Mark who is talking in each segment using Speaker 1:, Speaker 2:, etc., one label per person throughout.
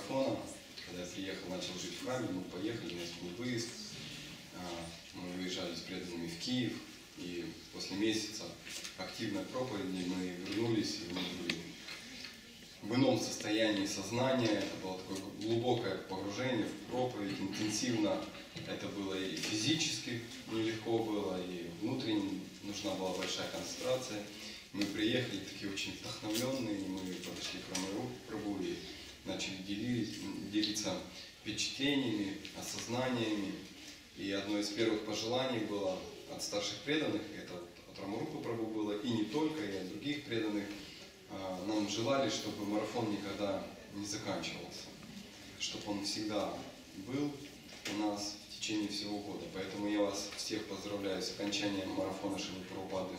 Speaker 1: марафона, когда я приехал, начал жить в храме, мы поехали, у нас был выезд, мы выезжали с преданными в Киев, и после месяца активной проповеди мы вернулись, и мы были в ином состоянии сознания. Это было такое глубокое погружение в проповедь, интенсивно. Это было и физически нелегко было, и внутренне нужна была большая концентрация. Мы приехали такие очень вдохновленные, и мы подошли к Рамайрупрабху и начали делиться впечатлениями, осознаниями. И одно из первых пожеланий было от старших преданных, это от Рамайрупрабху было, и не только, и от других преданных. Нам желали, чтобы марафон никогда не заканчивался, чтобы он всегда был у нас в течение всего года. Поэтому я вас всех поздравляю с окончанием марафона Шрилы Прабхупады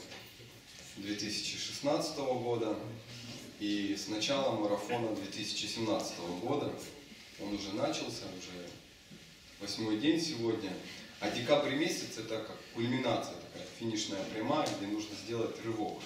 Speaker 1: 2016 года и с началом марафона 2017 года. Он уже начался, уже 8-й день сегодня. А декабрь месяц — это как кульминация, такая финишная прямая, где нужно сделать рывок.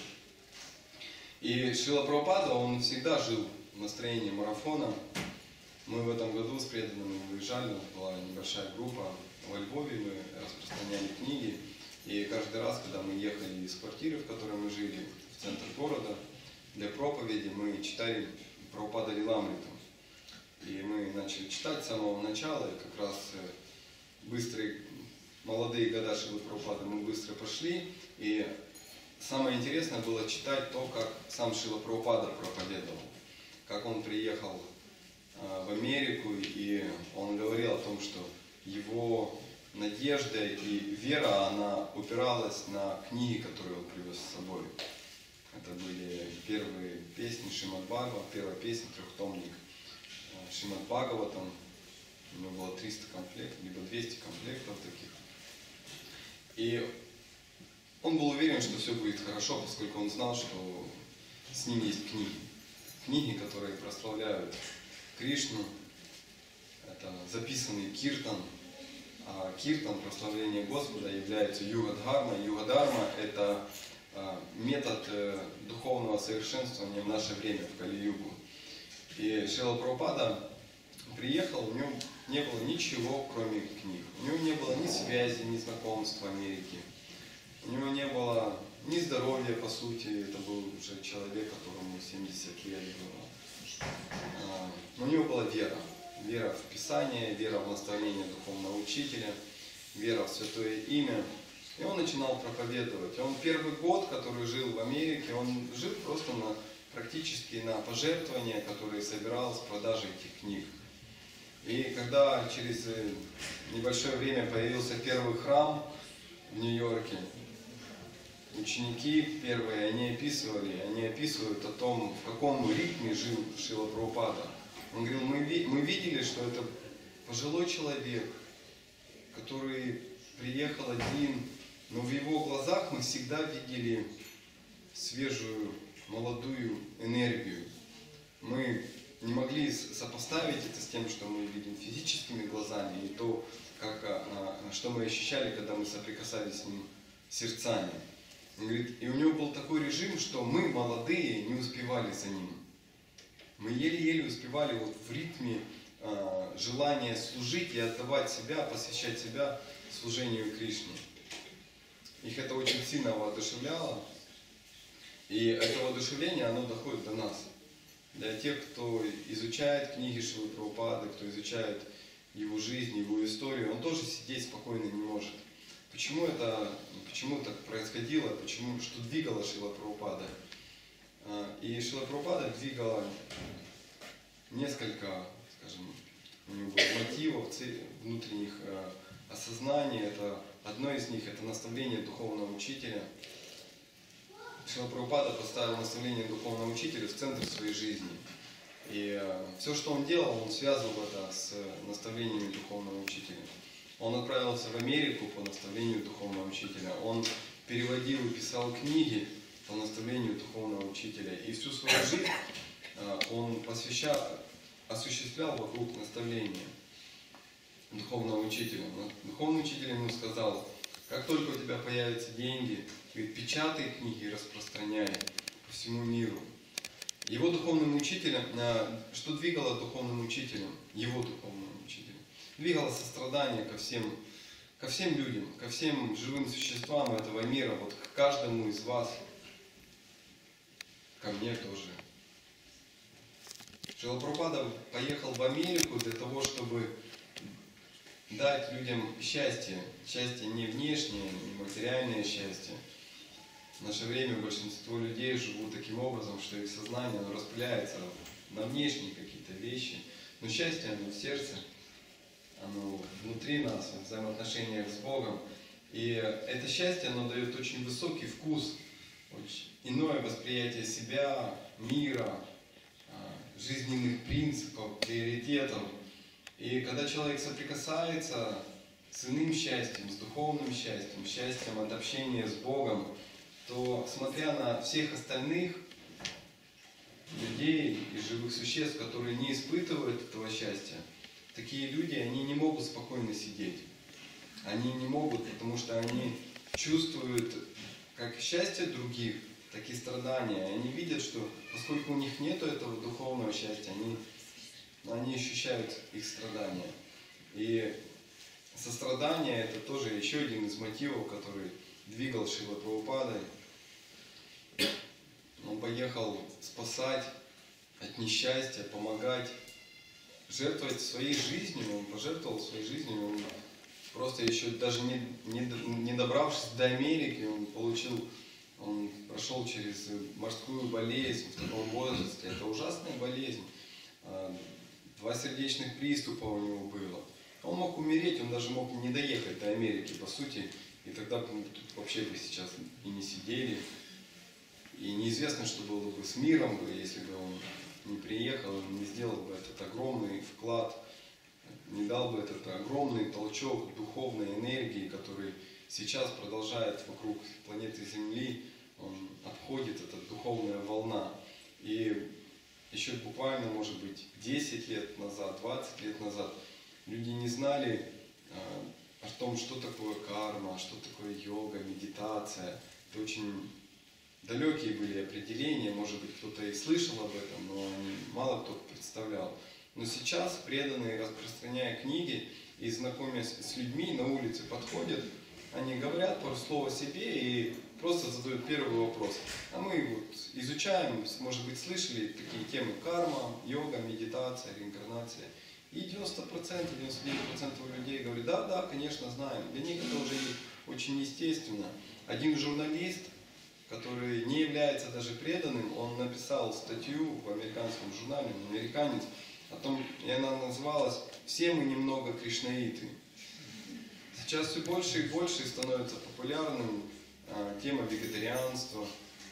Speaker 1: И Шрила Прабхупада, он всегда жил в настроении марафона. Мы в этом году с преданными выезжали, у нас была небольшая группа во Львове, мы распространяли книги. И каждый раз, когда мы ехали из квартиры, в которой мы жили, в центр города, для проповеди, мы читали Прабхупада Лиламриту. И мы начали читать с самого начала, и как раз быстрые, молодые года Шрилы Прабхупады мы быстро пошли. И самое интересное было читать то, как сам Шрила Прабхупада проповедовал, как он приехал в Америку, и он говорил о том, что его надежда и вера, она упиралась на книги, которые он привез с собой. Это были первые песни Шримад Бхагавата, первая песня, трехтомник Шримад Бхагаватам. У него было 300 комплектов, либо 200 комплектов таких. И он был уверен, что все будет хорошо, поскольку он знал, что с ним есть книги. Книги, которые прославляют Кришну. Это записанный киртан. А киртан, прославление Господа, является юга-дхарма. Юга-дхарма — это метод духовного совершенствования в наше время, в Кали-югу. И Шрила Прабхупада приехал, у него не было ничего, кроме книг. У него не было ни связи, ни знакомств в Америке. У него не было ни здоровья, по сути. Это был уже человек, которому 70 лет было. Но у него была вера. Вера в Писание, вера в наставление духовного учителя, вера в святое имя. И он начинал проповедовать. Он первый год, который жил в Америке, он жил просто практически на пожертвования, которые собирал с продажи этих книг. И когда через небольшое время появился первый храм в Нью-Йорке, ученики первые, они описывают о том, в каком ритме жил Шрила Прабхупада. Он говорил, мы видели, что это пожилой человек, который приехал один, но в его глазах мы всегда видели свежую, молодую энергию. Мы не могли сопоставить это с тем, что мы видим физическими глазами, и то, что мы ощущали, когда мы соприкасались с ним сердцами. Он говорит, и у него был такой режим, что мы, молодые, не успевали за ним. Мы еле-еле успевали вот в ритме желания служить и отдавать себя, посвящать себя служению Кришне. Их это очень сильно воодушевляло. И это воодушевление, оно доходит до нас. Для тех, кто изучает книги Шрилы Прабхупады, кто изучает его жизнь, его историю, он тоже сидеть спокойно не может. Почему так происходило, что двигало Шрила Прабхупада? И Шрила Прабхупада двигала несколько, скажем, у него было мотивов, внутренних осознаний. Это, одно из них — это наставление духовного учителя. Шрила Прабхупада поставил наставление духовного учителя в центр своей жизни. И все, что он делал, он связывал это с наставлениями духовного учителя. Он отправился в Америку по наставлению духовного учителя. Он переводил и писал книги по наставлению духовного учителя. И всю свою жизнь он осуществлял вокруг наставления духовного учителя. Духовный учитель ему сказал, как только у тебя появятся деньги, печатай книги и распространяй по всему миру. Его духовным учителем, что двигало духовным учителем, его духовным учителем? Двигало сострадание ко всем людям, ко всем живым существам этого мира, вот к каждому из вас, ко мне тоже. Шрила Прабхупада поехал в Америку для того, чтобы дать людям счастье. Счастье не внешнее, не материальное счастье. В наше время большинство людей живут таким образом, что их сознание оно распыляется на внешние какие-то вещи. Но счастье, оно в сердце, оно внутри нас, в взаимоотношениях с Богом. И это счастье, оно дает очень высокий вкус, очень иное восприятие себя, мира, жизненных принципов, приоритетов. И когда человек соприкасается с иным счастьем, с духовным счастьем, счастьем от общения с Богом, то, смотря на всех остальных людей и живых существ, которые не испытывают этого счастья, такие люди, они не могут спокойно сидеть. Они не могут, потому что они чувствуют как счастье других, так и страдания. И они видят, что поскольку у них нет этого духовного счастья, они ощущают их страдания. И сострадание — это тоже еще один из мотивов, который двигал Шрила Прабхупадой. Он поехал спасать от несчастья, помогать, жертвовать своей жизнью. Он пожертвовал своей жизнью. Он просто еще даже не добравшись до Америки, он прошел через морскую болезнь в таком возрасте. Это ужасная болезнь. 2 сердечных приступа у него было. Он мог умереть, он даже мог не доехать до Америки, по сути. И тогда мы тут вообще бы сейчас и не сидели. И неизвестно, что было бы с миром, если бы он не приехал, не сделал бы этот огромный вклад, не дал бы этот огромный толчок духовной энергии, который сейчас продолжает вокруг планеты Земли, он обходит эта духовная волна. И еще буквально, может быть, 10 лет назад, 20 лет назад люди не знали о том, что такое карма, что такое йога, медитация. Это очень далекие были определения, может быть, кто-то и слышал об этом, но мало кто представлял. Но сейчас преданные, распространяя книги и знакомясь с людьми на улице, подходят, они говорят пару слов о себе и просто задают первый вопрос. А мы вот изучаем, может быть, слышали такие темы: карма, йога, медитация, реинкарнация. И 90%, 99% людей говорят: да, конечно, знаем. Для них это уже очень естественно. Один журналист, который не является даже преданным, он написал статью в американском журнале, он американец, о том, и она называлась «Все мы немного кришнаиты». Сейчас все больше и больше становится популярным тема вегетарианства.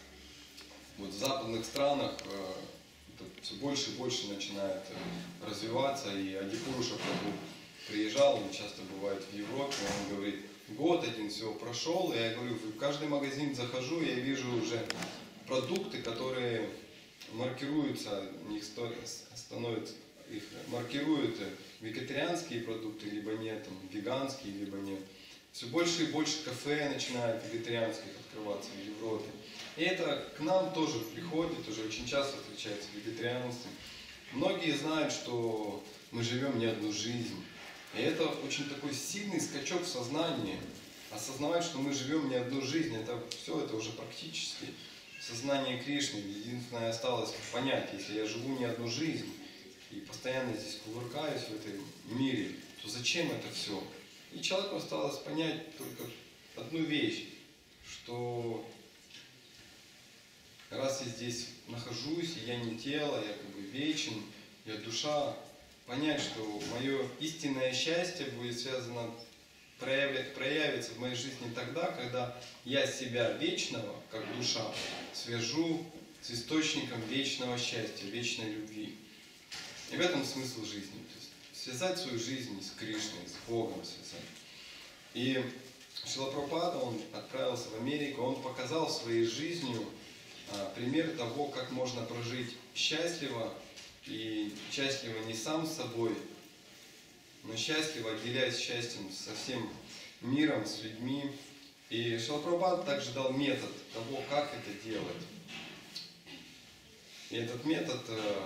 Speaker 1: Вот в западных странах это все больше и больше начинает развиваться. И Адипуруша Прабху приезжал, он часто бывает в Европе, он говорит: год один все прошел, и я говорю, в каждый магазин захожу, я вижу уже продукты, которые маркируются, у них становится, их маркируют вегетарианские продукты, либо нет, там, веганские, либо нет. Все больше и больше кафе начинает вегетарианских открываться в Европе. И это к нам тоже приходит, уже очень часто встречается вегетарианство. Многие знают, что мы живем не одну жизнь. И это очень такой сильный скачок в сознании. Осознавать, что мы живем не одну жизнь, это все, это уже практически сознание Кришны. Единственное осталось понять: если я живу не одну жизнь и постоянно здесь кувыркаюсь в этом мире, то зачем это все? И человеку осталось понять только одну вещь, что раз я здесь нахожусь, и я не тело, я как бы вечен, я душа, понять, что мое истинное счастье будет связано, проявится в моей жизни тогда, когда я себя вечного, как душа, свяжу с источником вечного счастья, вечной любви. И в этом смысл жизни. То есть связать свою жизнь с Кришной, с Богом связать. И Шрила Прабхупада, он отправился в Америку, он показал своей жизнью пример того, как можно прожить счастливо, и счастливо не сам с собой, но счастливо, отделяясь счастьем со всем миром, с людьми. И Шрила Прабхупада также дал метод того, как это делать. И этот метод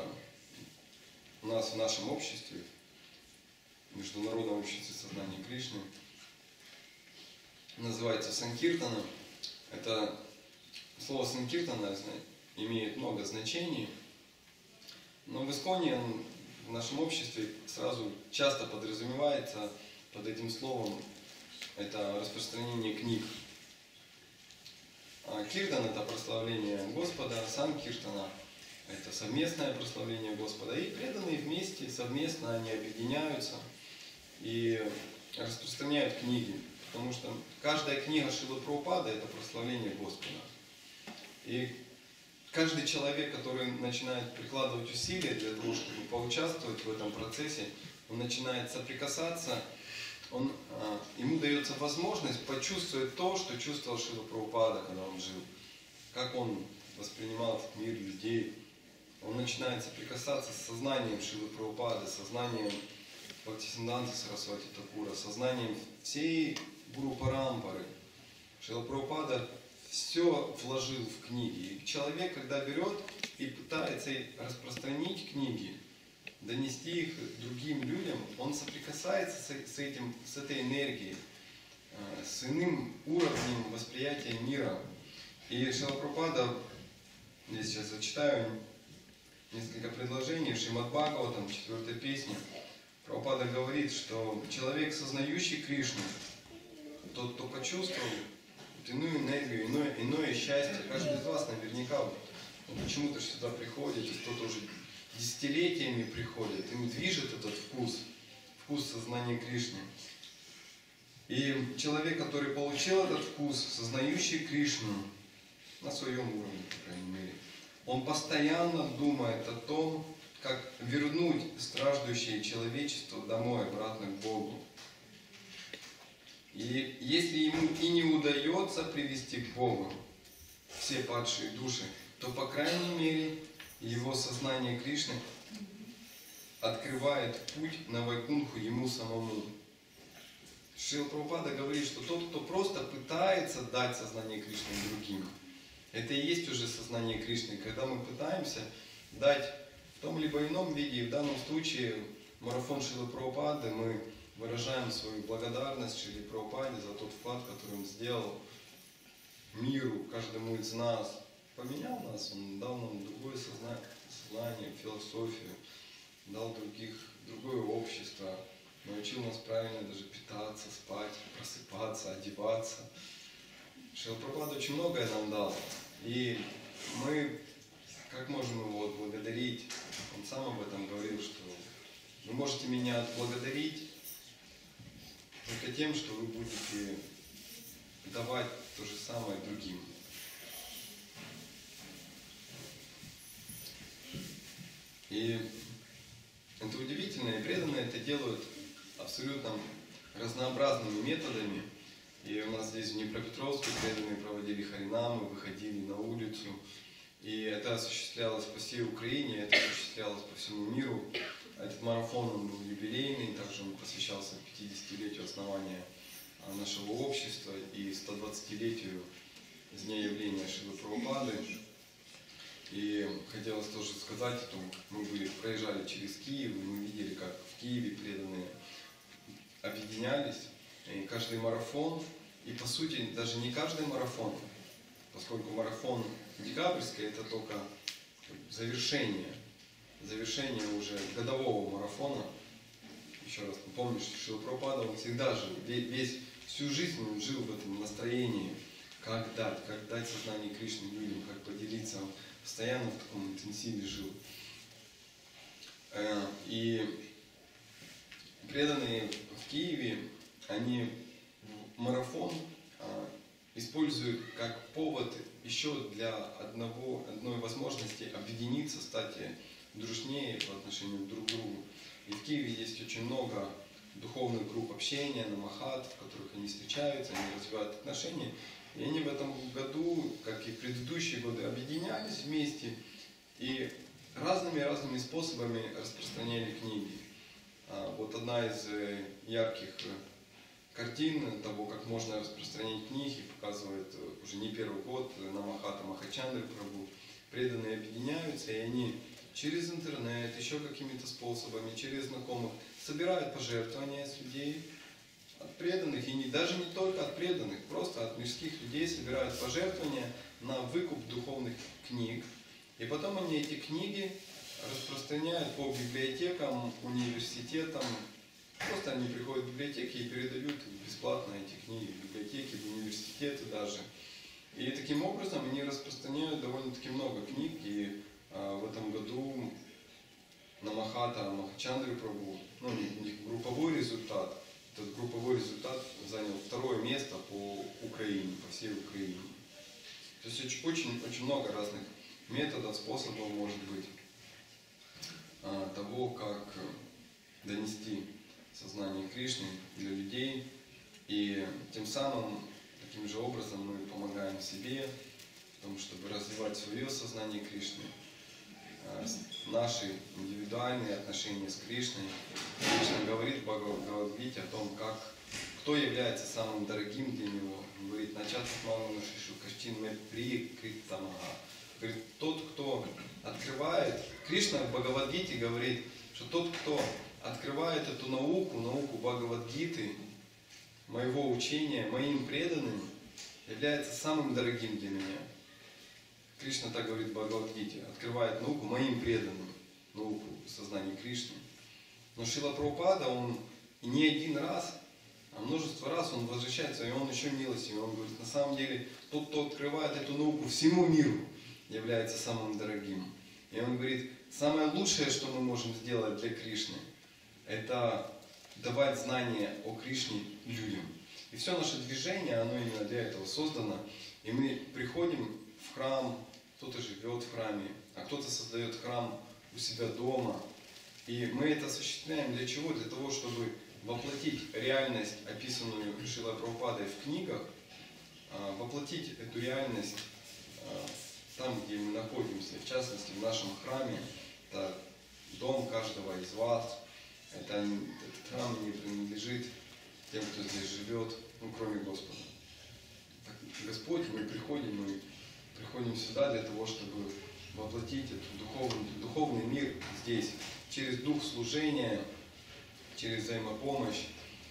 Speaker 1: у нас в нашем обществе, в Международном обществе сознания Кришны, называется санкиртана. Это слово санкиртана имеет много значений, но в Исконе, в нашем обществе, сразу часто подразумевается под этим словом это распространение книг. Киртан — это прославление Господа, санкиртана — это совместное прославление Господа. И преданные вместе, совместно они объединяются и распространяют книги. Потому что каждая книга Шрилы Прабхупады — это прославление Господа. И каждый человек, который начинает прикладывать усилия для того, чтобы поучаствовать в этом процессе, он начинает соприкасаться, ему дается возможность почувствовать то, что чувствовал Шрила Прабхупада, когда он жил. Как он воспринимал этот мир, людей. Он начинает соприкасаться с сознанием Шрилы Прабхупады, сознанием Бхактисиддханты Сарасвати Такура, сознанием всей Гуру Парампары. Шрила Прабхупада все вложил в книги. И человек, когда берет и пытается распространить книги, донести их другим людям, он соприкасается с этой энергией, с иным уровнем восприятия мира. И Шрила Прабхупада, я сейчас зачитаю несколько предложений, в Шримад Бхагаватам, 4 песня, Прабхупада говорит, что человек, сознающий Кришну, тот, кто почувствовал иную энергию, иное счастье, каждый из вас наверняка почему-то сюда приходит, кто-то уже десятилетиями приходит, им движет этот вкус сознания Кришны. И человек, который получил этот вкус, сознающий Кришну на своем уровне, по крайней мере, он постоянно думает о том, как вернуть страждущее человечество домой, обратно к Богу. И если ему и не удается привести к Богу все падшие души, то, по крайней мере, его сознание Кришны открывает путь на Вайкунху ему самому. Шрила Прабхупада говорит, что тот, кто просто пытается дать сознание Кришны другим, это и есть уже сознание Кришны. Когда мы пытаемся дать в том либо ином виде, и в данном случае марафон Шрилы Прабхупады, мы выражаем свою благодарность Шриле Прабхупаде за тот вклад, который он сделал миру, каждому из нас. Поменял нас, он дал нам другое сознание, философию, дал другое общество, научил нас правильно даже питаться, спать, просыпаться, одеваться. Шрила Прабхупада очень многое нам дал. И мы, как можем его отблагодарить? Он сам об этом говорил, что вы можете меня отблагодарить только тем, что вы будете давать то же самое другим. И это удивительно, и преданные это делают абсолютно разнообразными методами. И у нас здесь в Днепропетровске преданные проводили харинамы, выходили на улицу. И это осуществлялось по всей Украине, это осуществлялось по всему миру. Этот марафон он был юбилейный, также он посвящался 50-летию основания нашего общества и 120-летию с дня явления Шрилы Прабхупады. И хотелось тоже сказать о том, мы проезжали через Киев, и мы видели, как в Киеве преданные объединялись. И каждый марафон, и по сути даже не каждый марафон, поскольку марафон декабрьский это только завершение уже годового марафона. Еще раз напомню, что Шрила Прабхупада, он всегда жил, всю жизнь он жил в этом настроении, как дать сознание Кришны людям, как поделиться, он постоянно в таком интенсиве жил. И преданные в Киеве, они марафон используют как повод еще для одной возможности объединиться, стать дружнее по отношению друг к другу. И в Киеве есть очень много духовных групп общения, намахат, в которых они встречаются, они развивают отношения. И они в этом году, как и в предыдущие годы, объединялись вместе и разными способами распространяли книги. Вот одна из ярких картин того, как можно распространять книги, показывает уже не первый год Намахата Махачандры Прабху. преданные объединяются, и они через интернет, еще какими-то способами, через знакомых собирают пожертвования с людей, от преданных, и даже не только от преданных, просто от мирских людей собирают пожертвования на выкуп духовных книг. И потом они эти книги распространяют по библиотекам, университетам. Просто они приходят в библиотеки и передают бесплатно эти книги в библиотеки, в университеты даже. И таким образом они распространяют довольно-таки много книг. И в этом году на Махачандры Прабху, ну, у них групповой результат. Этот групповой результат занял 2-е место по Украине, по всей Украине. То есть очень много разных методов, способов может быть того, как донести сознание Кришны для людей. И тем самым, таким же образом мы помогаем себе в том, чтобы развивать свое сознание Кришны, наши индивидуальные отношения с Кришной. Кришна говорит в Бхагавад-гите о том, кто является самым дорогим для него. Он говорит: начат маму шишу каштин мэ прикритамага. Говорит, тот, кто открывает, Кришна в Бхагавад-гите говорит, что тот, кто открывает эту науку Бхагавад-гиты, моего учения, моим преданным, является самым дорогим для меня. Кришна так говорит в Бхагавад-гите, открывает науку моим преданным, науку сознания Кришны. Но Шрила Прабхупада, он и не один раз, а множество раз он возвращается, и он еще милостивый. Он говорит, на самом деле, тот, кто открывает эту науку всему миру, является самым дорогим. И он говорит, самое лучшее, что мы можем сделать для Кришны, это давать знания о Кришне людям. И все наше движение, оно именно для этого создано. И мы приходим в храм, кто-то живет в храме, а кто-то создает храм у себя дома. И мы это осуществляем для чего? Для того, чтобы воплотить реальность, описанную Шрилой Прабхупадой в книгах, воплотить эту реальность там, где мы находимся, в частности в нашем храме. Это дом каждого из вас. Этот храм не принадлежит тем, кто здесь живет, ну, кроме Господа. Господь, мы приходим сюда для того, чтобы воплотить этот духовный мир здесь, через дух служения, через взаимопомощь,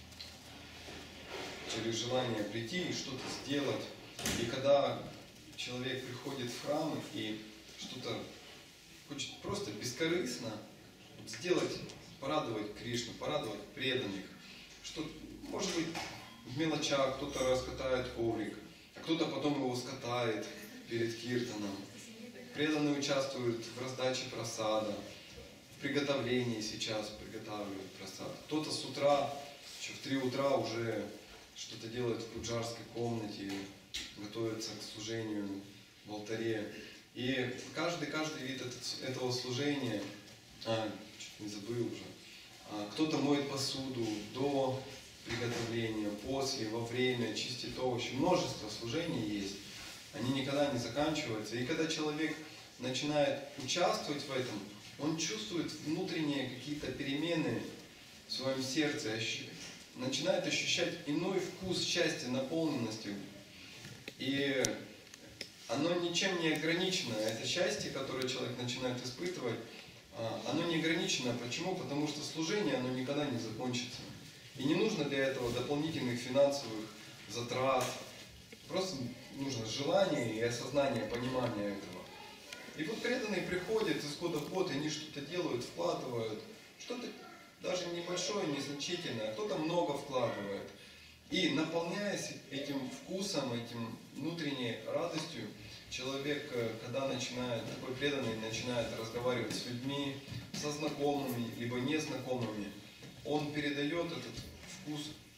Speaker 1: через желание прийти и что-то сделать. И когда человек приходит в храм и что-то хочет просто бескорыстно сделать, порадовать Кришну, порадовать преданных, что, может быть, в мелочах кто-то раскатает коврик, а кто-то потом его скатает перед киртаном. Преданные участвуют в раздаче прасада, в приготовлении сейчас приготавливают прасад. Кто-то с утра, еще в 3 утра уже что-то делает в пуджарской комнате, готовится к служению в алтаре. И каждый вид этого служения, чуть не забыл уже, кто-то моет посуду до приготовления, после, во время, чистит овощи. Множество служений есть, они никогда не заканчиваются. И когда человек начинает участвовать в этом, он чувствует внутренние какие-то перемены в своем сердце, начинает ощущать иной вкус счастья, наполненности. И оно ничем не ограничено. Это счастье, которое человек начинает испытывать, оно не ограничено. Почему? Потому что служение, оно никогда не закончится. И не нужно для этого дополнительных финансовых затрат. Просто нужно желание и осознание, понимание этого. И вот преданные приходят из года в год, и они что-то делают, вкладывают. Что-то даже небольшое, незначительное, а кто-то много вкладывает. И наполняясь этим вкусом, этим внутренней радостью, человек, когда такой преданный начинает разговаривать с людьми, со знакомыми, либо незнакомыми, он передает этот вкус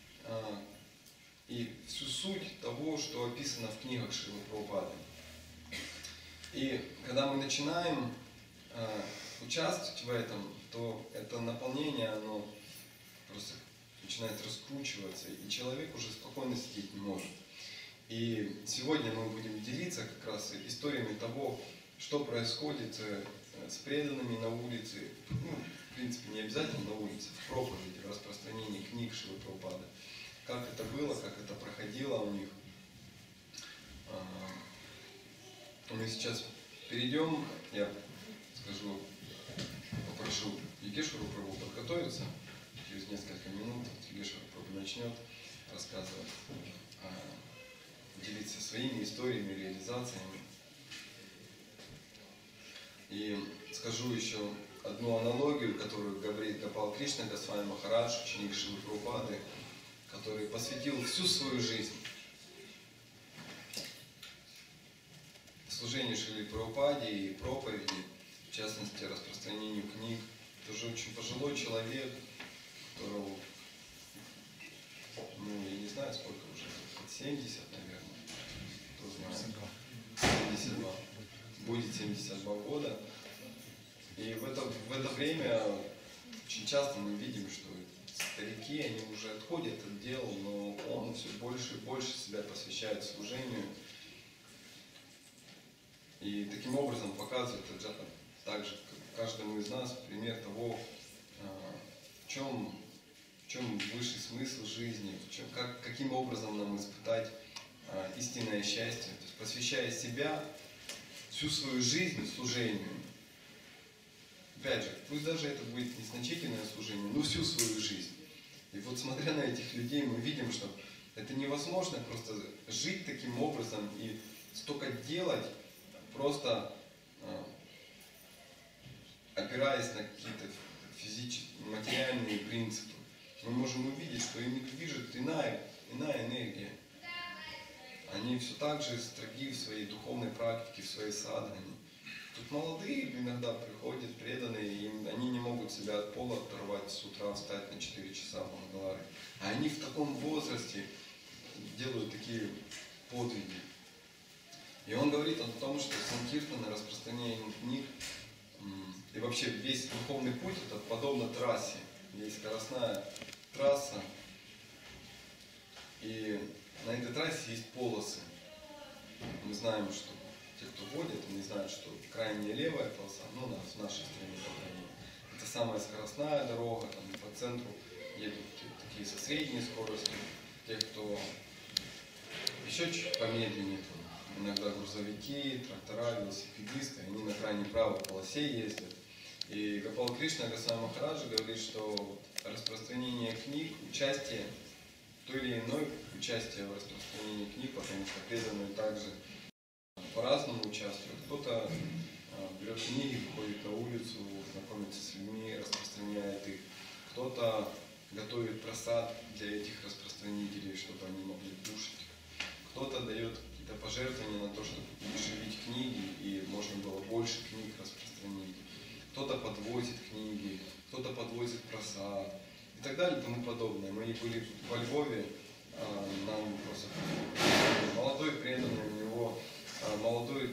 Speaker 1: и всю суть того, что описано в книгах Шрилы Прабхупады. И когда мы начинаем участвовать в этом, то это наполнение, оно просто начинает раскручиваться, и человек уже спокойно сидеть не может. И сегодня мы будем делиться как раз историями того, что происходит с преданными на улице, в принципе, не обязательно на улице, в проповеди, в распространении книг Шрилы Прабхупады. Как это было, как это проходило у них. Мы сейчас перейдем, я скажу, попрошу Йогешвару Прабху подготовиться. Через несколько минут Йогешвар Прабху начнет рассказывать, делиться своими историями, реализациями. И скажу еще одну аналогию, которую говорит Гопал Кришна Госвами Махарадж, ученик Шрилы Прабхупады, который посвятил всю свою жизнь служению Шриле Прабхупаде и проповеди, в частности, распространению книг. Тоже очень пожилой человек, которого, я не знаю, сколько уже, 70, наверное, кто знает, 72. Будет 72 года. И в это время очень часто мы видим, что старики, они уже отходят от дел, но он все больше и больше себя посвящает служению. И таким образом показывает также каждому из нас пример того, в чем высший смысл жизни, каким образом нам испытать истинное счастье. То есть, посвящая себя, всю свою жизнь служению. Опять же, пусть даже это будет незначительное служение, но всю свою жизнь. И вот смотря на этих людей, мы видим, что это невозможно просто жить таким образом и столько делать, просто опираясь на какие-то физические, материальные принципы. Мы можем увидеть, что ими движет иная энергия. Они все так же строги в своей духовной практике, в своей садхане. Тут молодые иногда приходят, преданные, и они не могут себя от пола оторвать с утра, встать на 4 часа в Мангаларе. А они в таком возрасте делают такие подвиги. И он говорит о том, что санкиртана, распространение книг, и вообще весь духовный путь, это подобно трассе. Есть скоростная трасса, и на этой трассе есть полосы. Мы знаем, что те, кто водит, они знают, что крайняя левая полоса, в нашей стране, по крайней мере, это самая скоростная дорога, там по центру едут такие со средней скоростью, те, кто еще чуть помедленнее, там, иногда грузовики, трактора, велосипедисты, они на крайней правой полосе ездят. И Гопал Кришна Госвами Махарадж говорит, что распространение книг, участие, то или иное участие в распространении книг, потому что преданные также по-разному участвуют. Кто-то берет книги, выходит на улицу, знакомится с людьми, распространяет их. Кто-то готовит просад для этих распространителей, чтобы они могли кушать. Кто-то дает какие-то пожертвования на то, чтобы удешевить книги, и можно было больше книг распространить. Кто-то подвозит книги, кто-то подвозит просад и так далее и тому подобное. Мы были во Львове, нам просто молодой преданный, у него молодой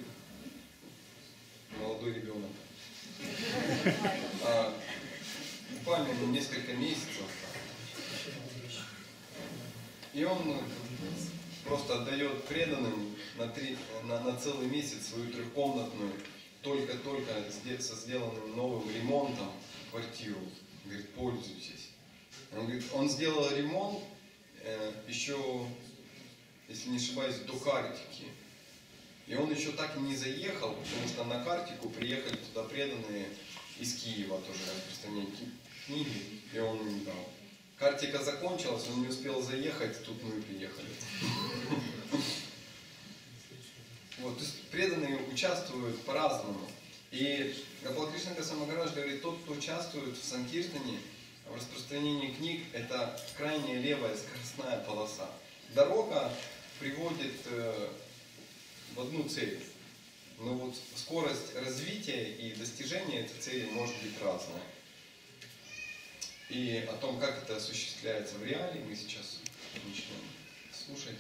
Speaker 1: ребенок. Буквально несколько месяцев. И он просто отдает преданным на целый месяц свою трехкомнатную, только-только со сделанным новым ремонтом квартиру. Говорит, пользуйтесь. Он говорит, он сделал ремонт еще, если не ошибаюсь, до Картики. И он еще так и не заехал, потому что на Картику приехали туда преданные из Киева, тоже распространять книги, и он не дал. Картика закончилась, он не успел заехать, тут мы и приехали. Вот, то есть преданные участвуют по-разному. И Гопал Кришна Госвами Махарадж говорит, тот, кто участвует в санкиртане, в распространении книг, это крайняя левая скоростная полоса. Дорога приводит в одну цель. Но вот скорость развития и достижения этой цели может быть разная. И о том, как это осуществляется в реале, мы сейчас начнем слушать.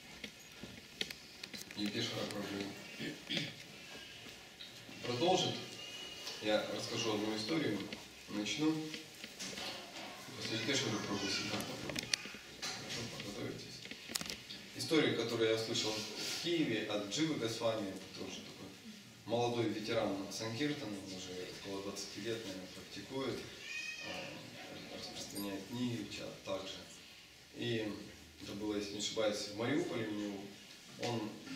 Speaker 1: Йогешвара Прабху продолжит. Я расскажу одну историю. Начну. После Йогешвара Прабху Сиддхарта Прабху. Хорошо, подготовитесь. Историю, которую я слышал в Киеве от Дживы Госвами, это тоже такой молодой ветеран санкиртана, он уже около 20 лет, наверное, практикует, распространяет книги, также. И это было, если не ошибаюсь, в Мариуполе у него. Он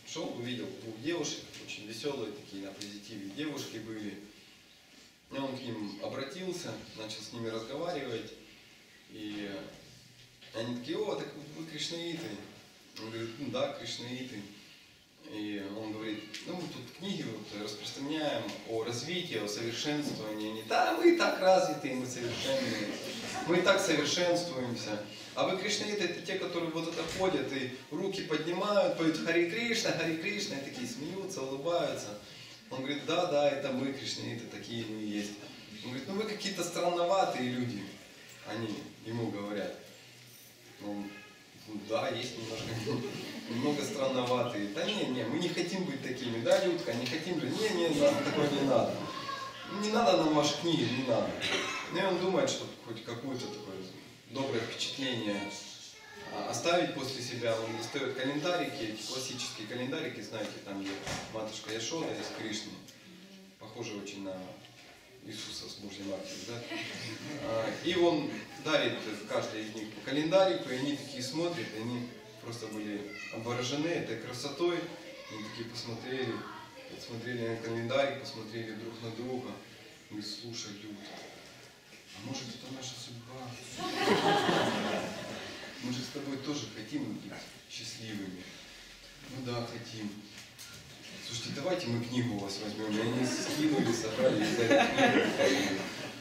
Speaker 1: Шел, увидел двух девушек, очень веселые такие, на позитиве девушки были. И он к ним обратился, начал с ними разговаривать. И они такие: о, так вы кришнаиты. Он говорит: ну да, кришнаиты. И он говорит: ну мы тут книги вот распространяем о развитии, о совершенствовании. Они: да, мы и так развиты, мы совершенные, мы и так совершенствуемся. А вы кришнаиты — это те, которые вот это ходят и руки поднимают, поют Хари Кришна, и такие смеются, улыбаются. Он говорит: да, да, это мы кришнаиты, такие мы и есть. Он говорит: ну вы какие-то странноватые люди. Они ему говорят. Ну да, есть немного странноватые. Да не, мы не хотим быть такими, да, Людка, не хотим же, не, нам такое не надо. Не надо нам ваши книги, не надо. Ну и он думает, что хоть какое-то такое доброе впечатление оставить после себя. Он достает календарики, классические календарики, знаете, там где матушка Яшода из Кришны, похоже очень на Иисуса с Божьей Матерью, да? И он дарит каждой из них по календарику, и они такие смотрят, и они просто были обворожены этой красотой. Они такие посмотрели на календарик, посмотрели друг на друга. И говорят: слушай, Люд, а может это наша судьба? Мы же с тобой тоже хотим быть счастливыми. Ну да, хотим. Слушайте, давайте мы книгу у вас возьмем. И они скинули, собрали и взяли книгу.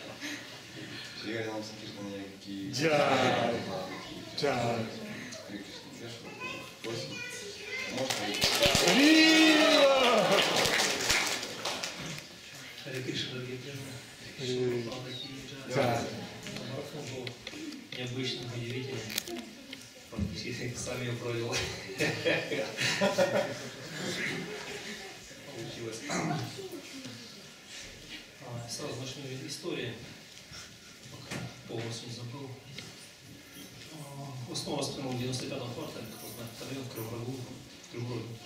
Speaker 1: Я нам смотрю, какие...
Speaker 2: Да.
Speaker 3: Харе Кришна, дорогие преданные. Марафон был необычным, удивительным. Практически сами его провел. Получилось. Сразу начну истории, пока полностью не забыл. В основном воспринял в 95-м квартале, как вы знаете, район в Кривом Роге.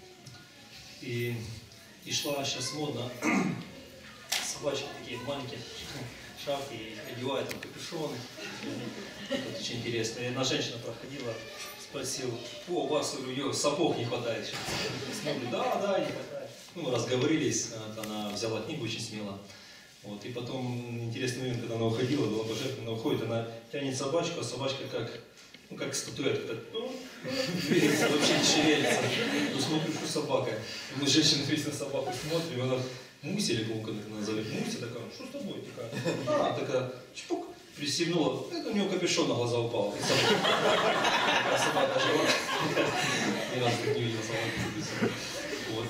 Speaker 3: И шла сейчас модно, собачки такие маленькие, шапки, и одевают там капюшоны. Это очень интересно. И одна женщина проходила, спросила: о, у вас, у нее сапог не хватает. Смотрю: да, не хватает. Ну, разговорились, она взяла книгу очень смело. Вот, и потом интересный момент, когда она уходила, была божественная, уходит, она тянет собачку, а собачка как статуэтка, двигается, вообще не шевелится. Ну, смотрю, что собака. Мы женщина весь на собаку смотрим, она Муся или кого-то назовет. Муся такая: что с тобой? Такая чпук, пристегнула, это у нее капюшон на глаза упал. И собака жила. Ни разу не видел собаку. Вот.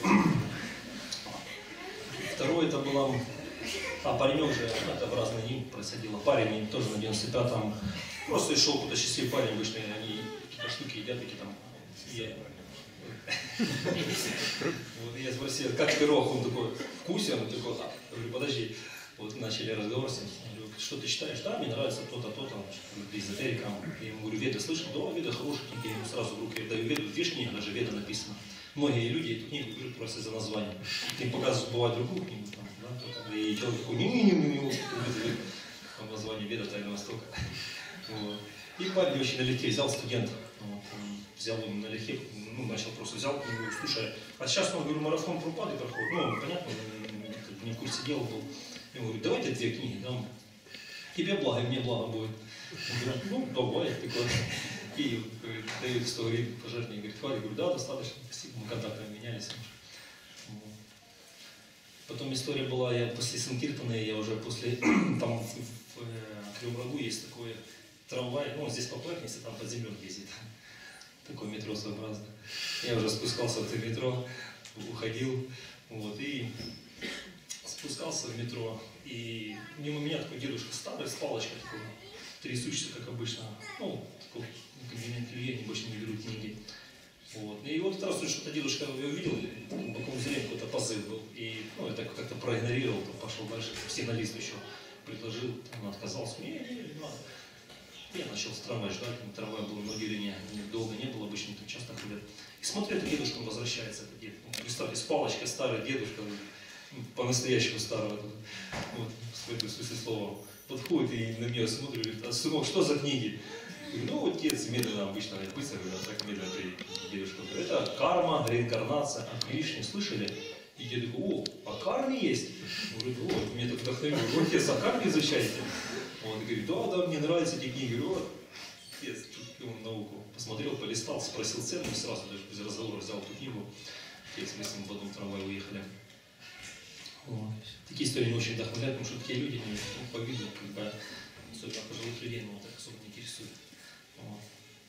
Speaker 3: Второе это было... паренек же, это в разные дни происходило. Парень тоже на 95-м, просто шел куда счастливый парень, обычно они какие-то штуки едят, такие там. Вот я спросил: как пирог? Он такой: вкусен? Он такой: так. Я говорю: подожди. Вот начали разговор с ним. Я говорю: что ты читаешь? Да, мне нравится то-то, то-то, эзотерика. Я ему говорю: Веды слышал? Да, Веды хорошие книги. Я ему сразу в руки даю Веду. Видишь, книга, даже Веда написана. Многие люди эту книгу берут просто из-за названия. Ты им показываешь, бывает, другую книгу, там, да, и человек такой: не-не-не-не, там название Веда Тайного Востока. Вот. И парень очень налегке взял студент, вот, взял его налегке, начал просто взял, говорю: слушай, а сейчас, говорю, марафон Прабхупады проходит, понятно, не в курсе дела был. Я говорю: давайте 2 книги дам, тебе благо, и мне благо будет. Он говорит: давай, такой. И дают 100 гривен пожертвования, говорит: хватит, говорю: да, достаточно, спасибо, мы контактами менялись. Вот. Потом история была, я после Санкиртана, я уже после, там в Кривом Рогу есть такой трамвай, здесь по поверхности, там под землей ездит, такое метро своеобразное. Я уже спускался в это метро, уходил, вот, и спускался в метро, и мимо меня такой дедушка старый, с палочкой такой, трясущийся, как обычно, такой кабинет людей, они больше не берут книги. Вот. И вот раз что-то дедушка я увидел, в боковом зрении какой-то позыв был, и я так как-то проигнорировал, пошел дальше, сигналист еще предложил, он отказался: не надо. Я начал с трамвая ждать, трамвай был в Могилине, долго не было, обычно тут часто ходят. И смотрю, этот дедушка, он возвращается, этот дед. Представьте, с палочкой, старый дедушка, по-настоящему старого, вот, в смысле слова, подходит и на меня смотрит, говорит: а сынок, что за книги? Говорю, ну, отец медленно обычно, быстро, говорю, так медленно ты, девушка, это карма, реинкарнация. А видишь, не слышали? И я такой, о, а карме есть? Говорю, о, меня так вдохновило. Говорю, отец, а карме изучаете? Он говорит, да, мне нравятся эти книги. Говорю, вот, отец, он науку посмотрел, полистал, спросил цену, и сразу даже без разговора взял эту книгу. Отец, мы с ним в одном трамвае уехали. Вот. Такие истории не очень вдохновляют, потому что такие люди, они по виду, как бы, особенно пожилых людей, но так особо не интересуют. Вот.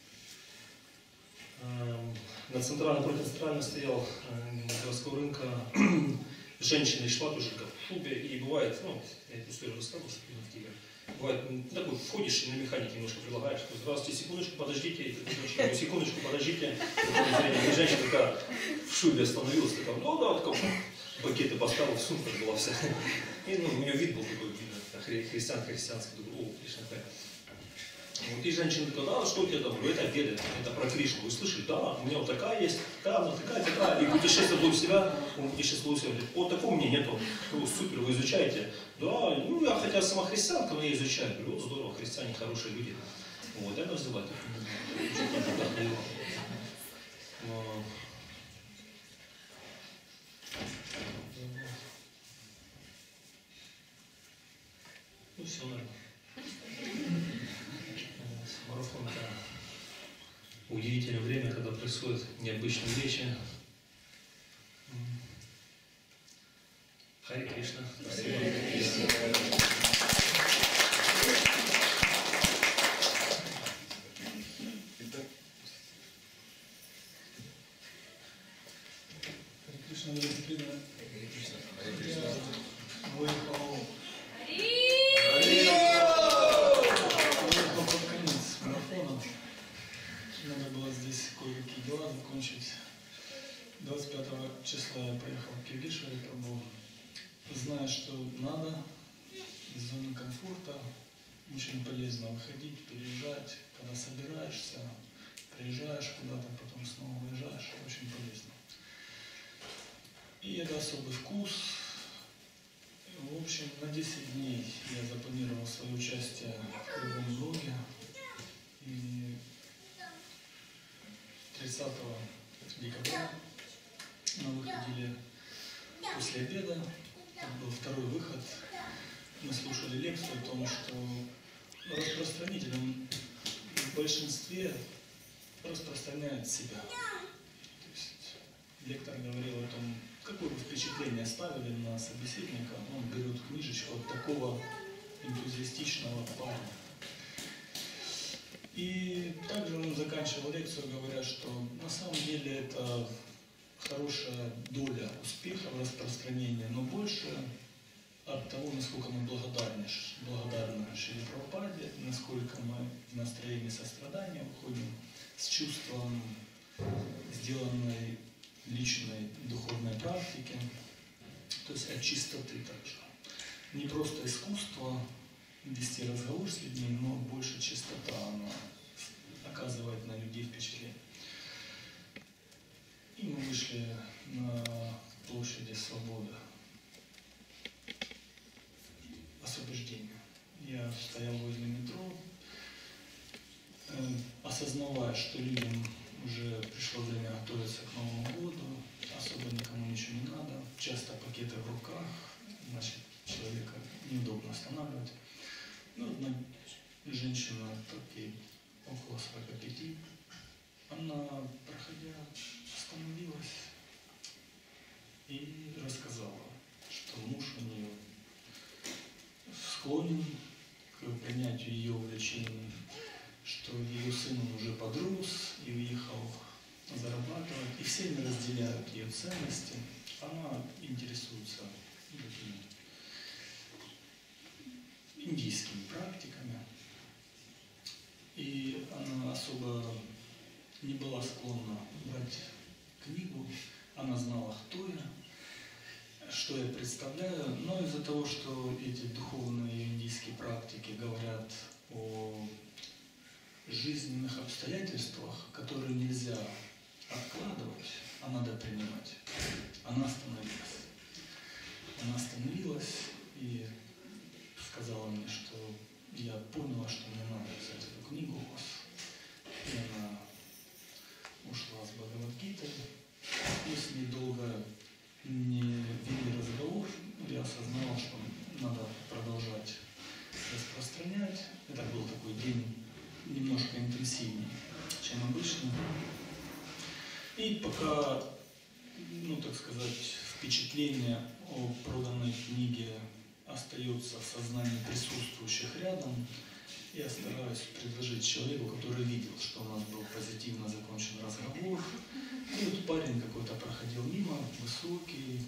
Speaker 3: Против центрального стоял городского рынка, женщина шла тоже как в шубе, и бывает, ну, я эту историю рассказывал, что в Киеве, бывает, такой, входишь и на механике немножко предлагаешь, что здравствуйте, секундочку, подождите, и ты, секундочку, подождите, и женщина такая в шубе остановилась, такая, ну да, такая, пакеты поставил, в сумку была вся, и ну, у нее вид был такой, видно, христианский, думаю, о, Кришна такая. Вот, и женщина такая, да, что у тебя там? Это веды, это про Кришну. Вы слышали? Да, у меня вот такая есть, такая. И путешествие вглубь себя, он путешествует себя. Вот такого у меня нету. Ну, супер, вы изучаете? Да, ну, я хотя сама христианка, но я изучаю. Говорю, вот здорово, христиане хорошие люди. Вот, я взяла это. Ну, все, наверное. Марафон — это удивительное время, когда происходят необычные вещи. Харе Кришна. Спасибо.
Speaker 2: Харе Кришна, дорогие преданные.
Speaker 1: Харе Кришна. Харе Кришна.
Speaker 2: Выехал под конец марафона. Надо было здесь кое-какие дела закончить. 25 числа я поехал в Киргишеву, пробовал. Зная, что надо, из зоны комфорта, очень полезно выходить, переезжать. Когда собираешься, приезжаешь куда-то, потом снова уезжаешь, очень полезно. И это особый вкус. В общем, на 10 дней я запланировал свое участие в круговом блоге. И 30 декабря мы выходили после обеда. Это был второй выход. Мы слушали лекцию о том, что распространитель он в большинстве распространяет себя. То есть лектор говорил о том, какое вы впечатление оставили на собеседника. Он берет книжечку от такого энтузиастичного парня. И также он заканчивал лекцию, говоря, что на самом деле это хорошая доля успеха в распространении, но больше от того, насколько мы благодарны Шриле Прабхупаде, насколько мы в настроении сострадания уходим с чувством сделанной личной духовной практики, то есть от чистоты также. Не просто искусство вести разговор с людьми, но больше чистота, она оказывает на людей впечатление. И мы вышли на площади Свободы, освобождения. Я стоял возле метро, осознавая, что людям уже пришло время готовиться к Новому году, особо никому ничего не надо, часто пакеты в руках, значит, человека неудобно останавливать. Ну, одна женщина, так ей около 45, она, проходя, остановилась и рассказала, что муж у нее склонен к принятию ее увлечений, что ее сын уже подрос и уехал зарабатывать, и все они разделяют ее ценности. Она интересуется индийскими практиками, и она особо не была склонна брать книгу, она знала, кто я, что я представляю, но из-за того, что эти духовные индийские практики говорят о жизненных обстоятельствах, которые нельзя откладывать, а надо принимать, она остановилась. Она остановилась и сказала мне, что я поняла, что мне надо взять эту книгу у вас. пока, ну так сказать, впечатление о проданной книге остается в сознании присутствующих рядом, я стараюсь предложить человеку, который видел, что у нас был позитивно закончен разговор. И вот парень какой-то проходил мимо, высокий,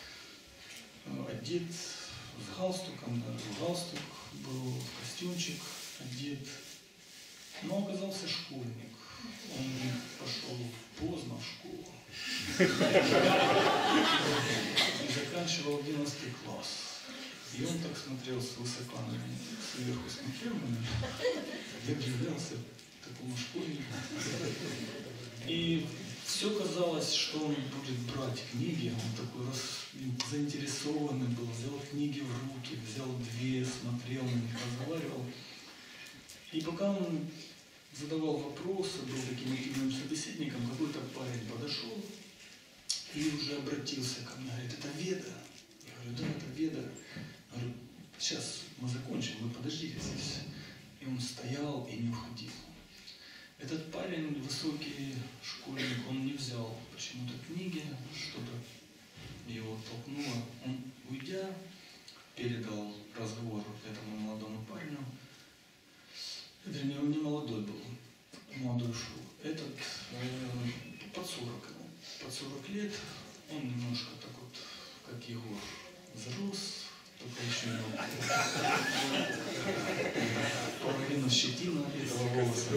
Speaker 2: одет с галстуком, даже галстук был, костюмчик одет, но оказался школьник. Он пошел поздно в школу и заканчивал 11 класс. И он так смотрел свысока на меня, сверху смотрел на меня. Я удивлялся такому школьнику. И все казалось, что он будет брать книги. Он такой заинтересованный был, взял книги в руки, взял две, смотрел на них, разговаривал. И пока он задавал вопросы, был таким активным собеседником, какой-то парень подошел и уже обратился ко мне, говорит, это Веда? Я говорю, да, это Веда. Я говорю, сейчас мы закончим, вы подождите здесь. И он стоял и не уходил. Этот парень, высокий школьник, он не взял почему-то книги, что-то его толкнуло. Он, уйдя, передал разговор этому молодому парню. Вернее, он не молодой был, молодой шел. Этот под 40 ему. Под 40 лет, он немножко так вот, как Егор, взрос, только еще не половину щетина этого волоса.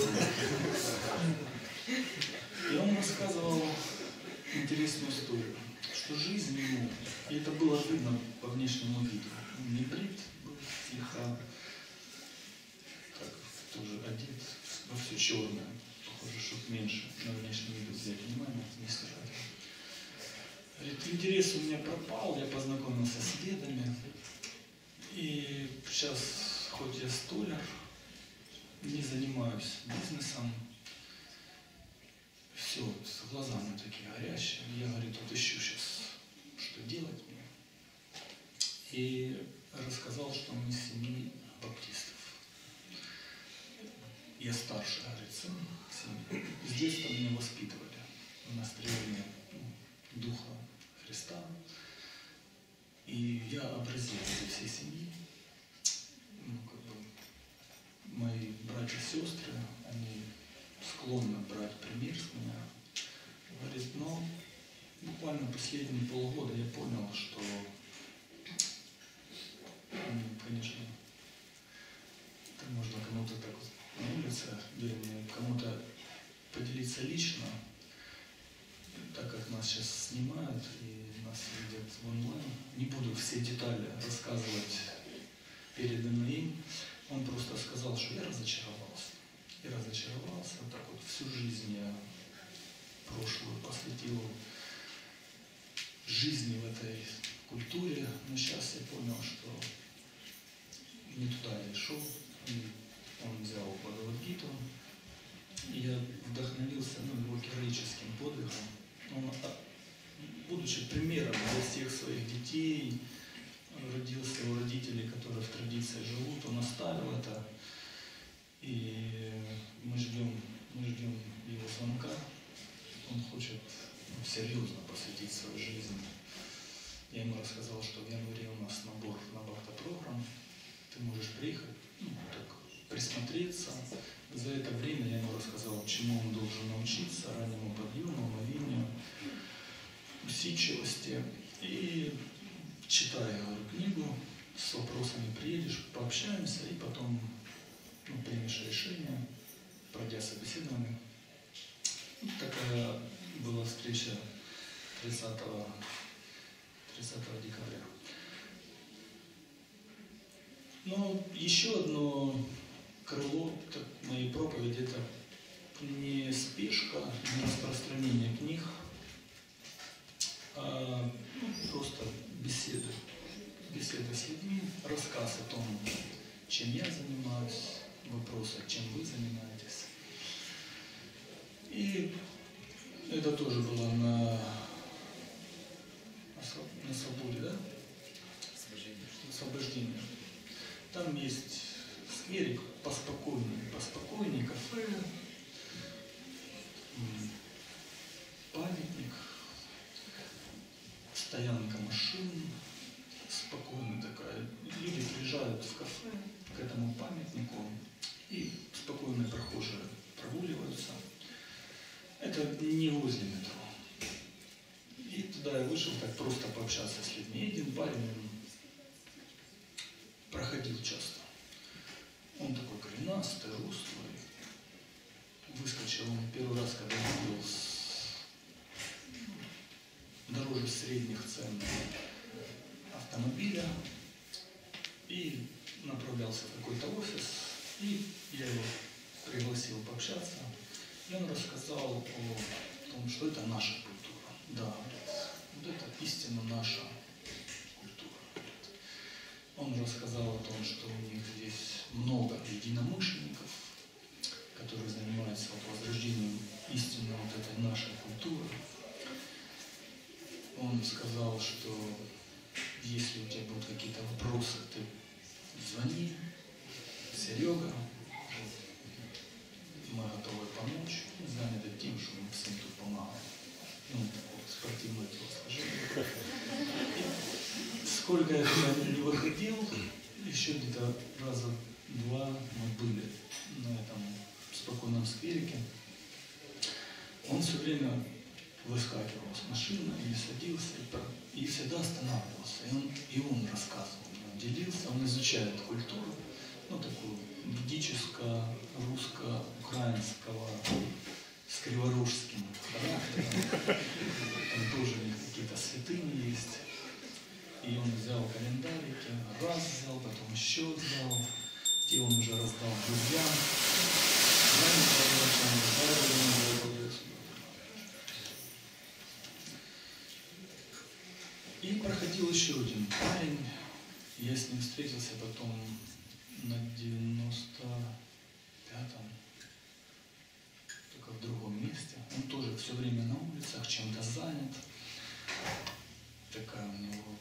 Speaker 2: И он рассказывал интересную историю, что жизнь ему, и это было видно по внешнему виду, он не брит был, слегка, так, тоже одет во все черное, похоже, чтобы меньше на внешний вид взять внимание, не сажать. Говорит, интерес у меня пропал, я познакомился с ведами, и сейчас, хоть я столяр, не занимаюсь бизнесом, все, с глазами такие горящие. Я, говорит, вот ищу сейчас, что делать мне. И рассказал, что мы из семьи баптистов. Я старший, говорит, сын семьи. С детства меня воспитывали на строении Духа Христа. И я образец для всей семьи. Ну, как бы, мои братья и сестры, они склонны брать пример с меня. Говорит, но буквально последние полгода я понял, что, конечно, это можно кому-то так вот на улице, вернее, кому-то поделиться лично, так как нас сейчас снимают и нас видят в онлайн. Не буду все детали рассказывать переданные им. Он просто сказал, что я разочаровался. И разочаровался. Вот так вот всю жизнь я прошлую посвятил жизни в этой культуре. Но сейчас я понял, что не туда я шел. И он взял Бхагавад-гиту. И я вдохновился его героическим подвигом. Он, будучи примером для всех своих детей, родился у родителей, которые в традиции живут, он оставил это. И мы ждем его звонка. Он хочет серьезно посвятить свою жизнь. Я ему рассказал, что в январе у нас набор на бхакта-программ. Ты можешь приехать, так, присмотреться. За это время я ему рассказал, чему он должен научиться, раннему подъему, омовению, усидчивости. И читая, говорю, книгу, с вопросами приедешь, пообщаемся, и потом примешь решение, пройдя собеседование. Вот такая была встреча 30 декабря. Но еще одно крыло моей проповеди — это не спешка, не распространение книг, а просто беседы с людьми, рассказ о том, чем я занимаюсь, вопросы, чем вы занимаетесь. И это тоже было на свободе, да? Освобождение. Там есть скверик поспокойнее, кафе, память. стоянка машин, спокойно такая. Люди приезжают в кафе к этому памятнику, и спокойные прохожие прогуливаются. Это не возле метро. И туда я вышел так просто пообщаться с людьми. И один парень он проходил часто. Он такой коренастый, рослый. Выскочил он первый раз, когда видел дороже средних цен автомобиля и направлялся в какой-то офис. И я его пригласил пообщаться. И он рассказал о том, что это наша культура. Да, вот это истинно наша культура. Он рассказал о том, что у них здесь много единомышленников, которые занимаются возрождением истинно вот этой нашей культуры. Он сказал, что если у тебя будут какие-то вопросы, ты звони, Серега, мы готовы помочь, заняты тем, что мы всем тут помогаем. Ну, такое спортивное телосложение. Сколько я туда не выходил, еще где-то раза два мы были на этом спокойном скверике. Он все время выскакивал с машины и садился, и всегда останавливался. И он рассказывал, он делился, он изучает культуру, ну, такую ведическо-русско-украинского с криворожским характером. Там тоже у них какие-то святыни есть. И он взял календарики, раз взял, потом еще взял. Те он уже раздал друзьям. И проходил еще один парень. Я с ним встретился потом на 95-м, только в другом месте. Он тоже все время на улицах, чем-то занят. Такая у него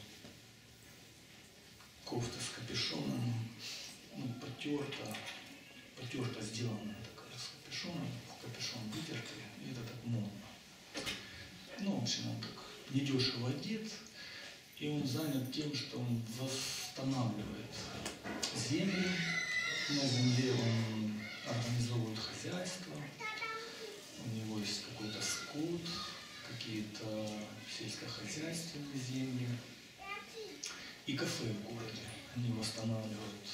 Speaker 2: кофта с капюшоном, ну, потерта сделанная такая с капюшоном, капюшон вытертый, и это так модно. Ну, в общем, он так недешево одет, и он занят тем, что он восстанавливает землю. На земле он организовывает хозяйство, у него есть какой-то скот, какие-то сельскохозяйственные земли и кафе в городе. Они восстанавливают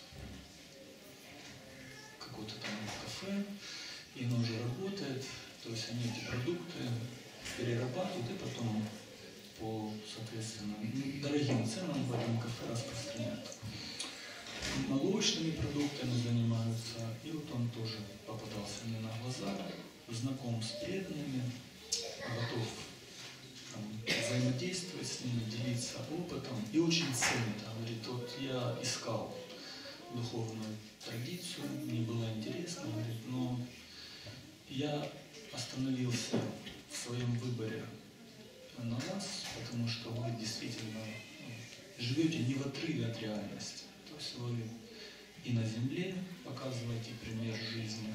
Speaker 2: какое-то там кафе, и оно уже работает, то есть они эти продукты перерабатывают и потом по, соответственно, дорогим ценам в этом кафе распространяют. Молочными продуктами занимаются, и вот он тоже попадался мне на глаза, знаком с преданными, готов там взаимодействовать с ними, делиться опытом и очень ценит. Говорит, вот я искал духовную традицию, мне было интересно, говорит, но я остановился в своем выборе на вас, потому что вы действительно живете не в отрыве от реальности. То есть вы и на земле показываете пример жизни,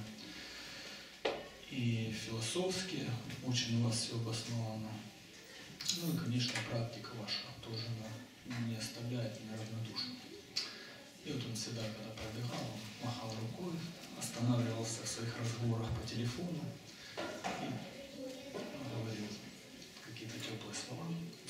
Speaker 2: и философски очень у вас все обосновано. Ну и, конечно, практика ваша тоже не оставляет меня равнодушным. И вот он всегда, когда пробегал, он махал рукой, останавливался в своих разговорах по телефону и говорил какие-то теплые слова.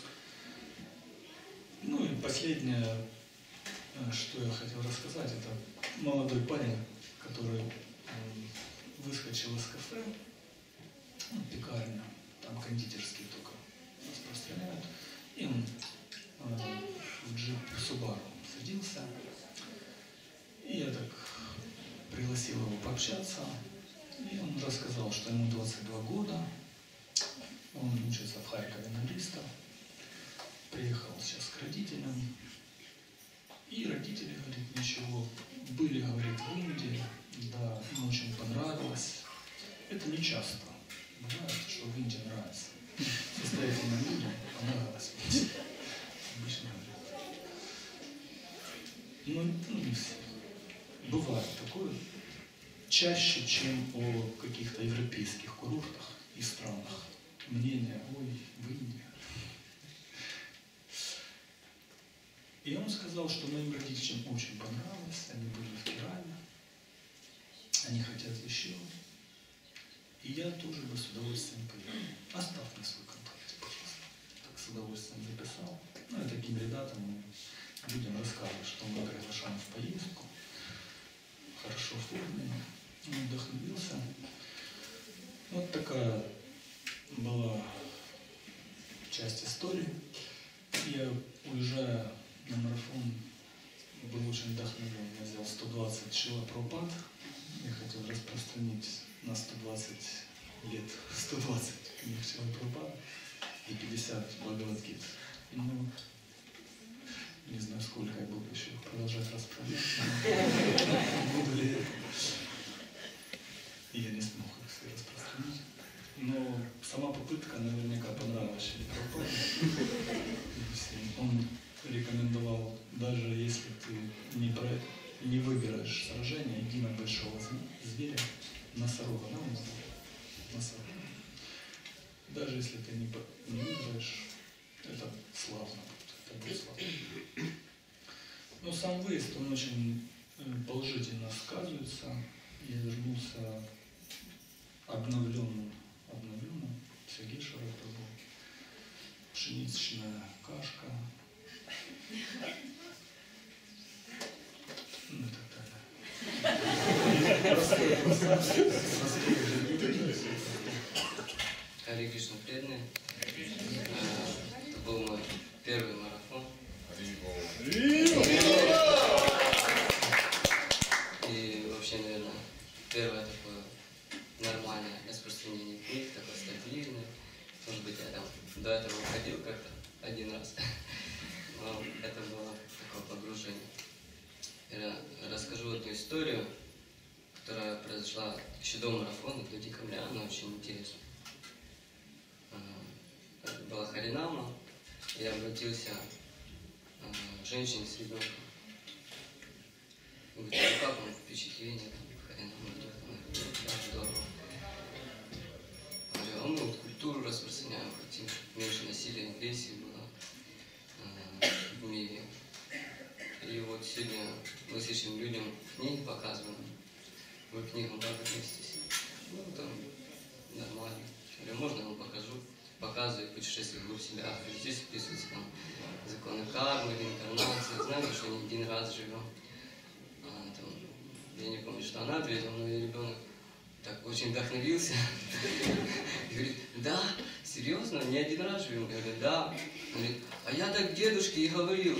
Speaker 2: Ну и последнее, что я хотел рассказать, это молодой парень, который выскочил из кафе, ну, пекарня, там кондитерские только распространяют, и он в джип Subaru садился, и я так пригласил его пообщаться, и он рассказал, что ему 22 года, он учится в Харькове на юриста, приехал сейчас к родителям, и родители, говорит, ничего, были, говорит, в Индии, да, им очень понравилось. Это не часто бывает, что в Индии нравится. Состоятельным людям понравилось. Обычно говорят. Ну, не все. Бывает такое. Чаще, чем о каких-то европейских курортах и странах. Мнение, ой, в Индии. И он сказал, что моим родителям очень понравилось, они были в Кераме, они хотят еще. И я тоже бы с удовольствием поехал. Оставь мне свой контакт, пожалуйста. Так с удовольствием записал. Ну и таким ребятам, людям рассказывал, что мы приглашаем в поездку. Хорошо оформлено. Он вдохновился. Вот такая была часть истории. Я, уезжая на марафон, был очень вдохновлен. Я взял 120 Шрила Прабхупад. Я хотел распространить на 120 лет 120 книг Шрила Прабхупада и 50 Бхагавад-гит. Ну, не знаю, сколько я буду еще продолжать распространять. Буду ли я не смог их все распространить. Но сама попытка наверняка понравилась Шриле Прабхупаде. Он рекомендовал, даже если ты не выбираешь сражение, иди на большого зверя, носорога, носорога. Даже если ты не выбираешь, это славно будет, это будет славно. Но сам выезд, он очень положительно сказывается. Я вернулся обновленным. Сергешвара это был. Пшеничная кашка. Ну и так далее.
Speaker 4: Харе Кришна преданные. Это был мой первый марафон. И вообще, наверное, первое такое нормальное распространение книг, такое стабильное. Может быть, я там до этого ходил как-то один раз. Но это было такое погружение. Я расскажу одну историю, которая произошла еще до марафона, до декабря. Она очень интересна. Это была Харинама. Я обратился к женщине с ребенком. Говорит, ну как вам впечатление? Харинама идет, она говорит, да, здорово. А мы вот культуру распространяем, хотим, чтобы меньше насилия, агрессии было в мире. И вот сегодня мы с этим людям книги показываем. Вы к книгам как относитесь? Ну, там нормально. Я говорю, можно я вам покажу? Показываю путешествие вглубь себя. Здесь описываются там законы кармы, реинкарнации. Знаете, что не один раз живем. Я не помню, что она ответила, но и ребенок так очень вдохновился. И говорит, да, серьезно, не один раз живем? Я говорю, да. Он говорит, а я так дедушке и говорил.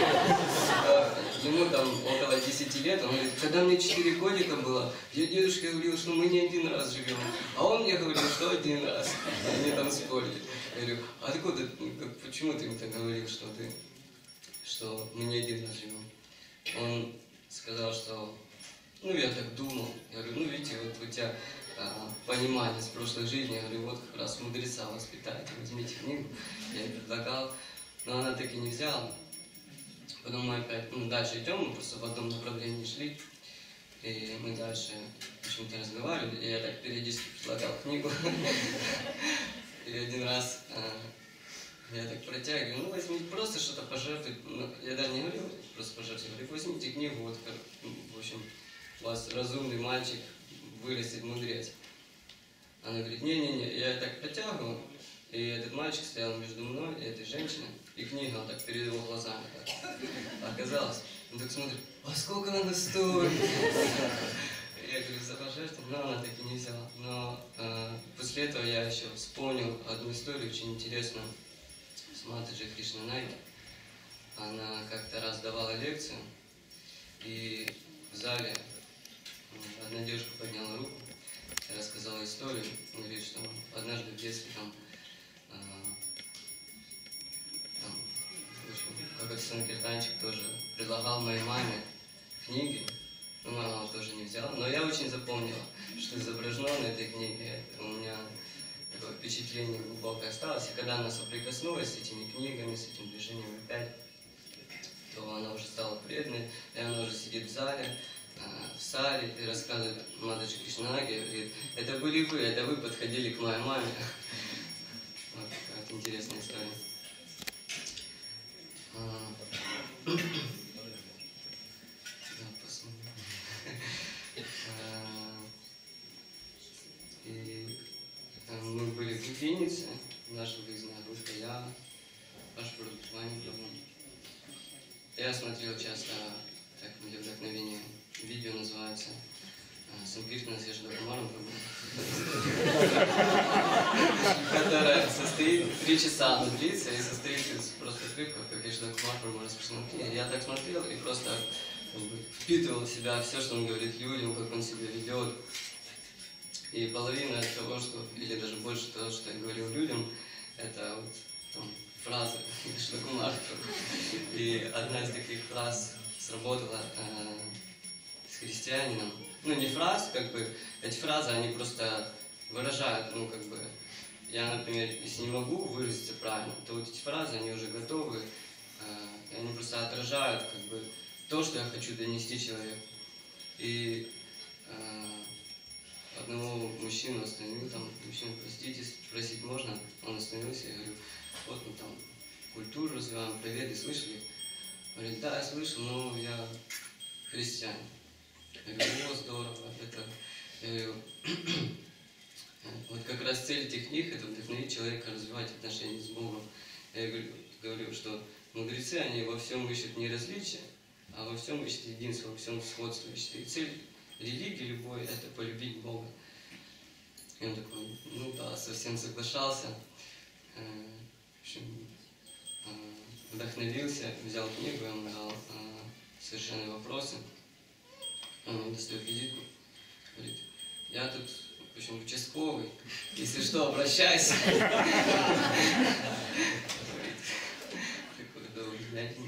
Speaker 4: Ему там около 10 лет, он говорит, когда мне 4 годика было, я дедушке говорил, что мы не один раз живем. А он мне говорил, что один раз. И они там спорили. Я говорю, а откуда, почему ты мне так говорил, что мы не один раз живем? Он сказал, что ну, я так думал. Я говорю, ну, видите, вот у тебя понимание с прошлой жизни. Я говорю, вот как раз мудреца воспитайте, возьмите книгу. Я ей предлагал, но она так и не взяла. Потом мы опять, дальше идем, мы просто в одном направлении шли. И мы дальше почему-то разговаривали, и я так периодически предлагал книгу. И один раз я так протягиваю, ну, возьмите, просто что-то пожертвуйте. Я даже не говорил, просто пожертвуйте. Я говорю, возьмите книгу, вот, в общем, у вас разумный мальчик, вырастет мудрец. Она говорит, не-не-не, я так протягивал, и этот мальчик стоял между мной и этой женщиной, и книга вот так перед его глазами так оказалась. Он так смотрит, а сколько она стоит? Я говорю, за пожертвование, но она так и не взяла. Но после этого я еще вспомнил одну историю очень интересную с Матаджи Кришнанаги. Она как-то раз давала лекцию, и в зале одна девушка подняла руку и рассказала историю. Он говорит, что однажды в детстве в общем, какой-то санкиртанчик тоже предлагал моей маме книги. Но мама тоже не взяла. Но я очень запомнила, что изображено на этой книге. У меня такое впечатление глубокое осталось. И когда она соприкоснулась с этими книгами, с этим движением опять, то она уже стала преданной, и она уже сидит в зале, в сале, и рассказывает Матаджи Кришнанаги, говорит, это были вы, это вы подходили к моей маме. Вот такая интересная история. Да, посмотрим. И мы были в Виннице, наша выездная группа, я, пашпорт, Ваня, я смотрел часто, так, для вдохновения, видео называется «Самкиртна Сежда Кумаром», которая состоит 3 часа, она длится и состоит из просто отрывков, как Ежда Кумар расписано. Я так смотрел и просто впитывал в себя все, что он говорит людям, как он себя ведет. И половина того, что, или даже больше того, что я говорил людям, это вот там фразы Ежда Кумар. И одна из таких фраз сработала с христианином. Ну, не фраз, как бы, эти фразы, они просто выражают, ну, как бы, я, например, если не могу выразиться правильно, то вот эти фразы, они уже готовы, и они просто отражают, как бы, то, что я хочу донести человеку. И одного мужчину остановил, там, мужчина, простите, спросить можно? Он остановился, я говорю, вот мы там культуру развиваем, проветы, слышали? Он говорит, да, я слышал, но я христианин. Я говорю, о, здорово, это... Я говорю, вот как раз цель этих книг – это вдохновить человека развивать отношения с Богом. Я говорю, что мудрецы, они во всем ищут не различия, а во всем ищут единство, во всем сходство ищут. И цель религии любой – это полюбить Бога. И он такой, ну да, совсем соглашался. В общем, вдохновился, взял книгу, я ему дал совершенные вопросы. Он мне достает визитку, говорит, я тут, в общем, участковый, если что, обращайся. Такой добрый дяденька.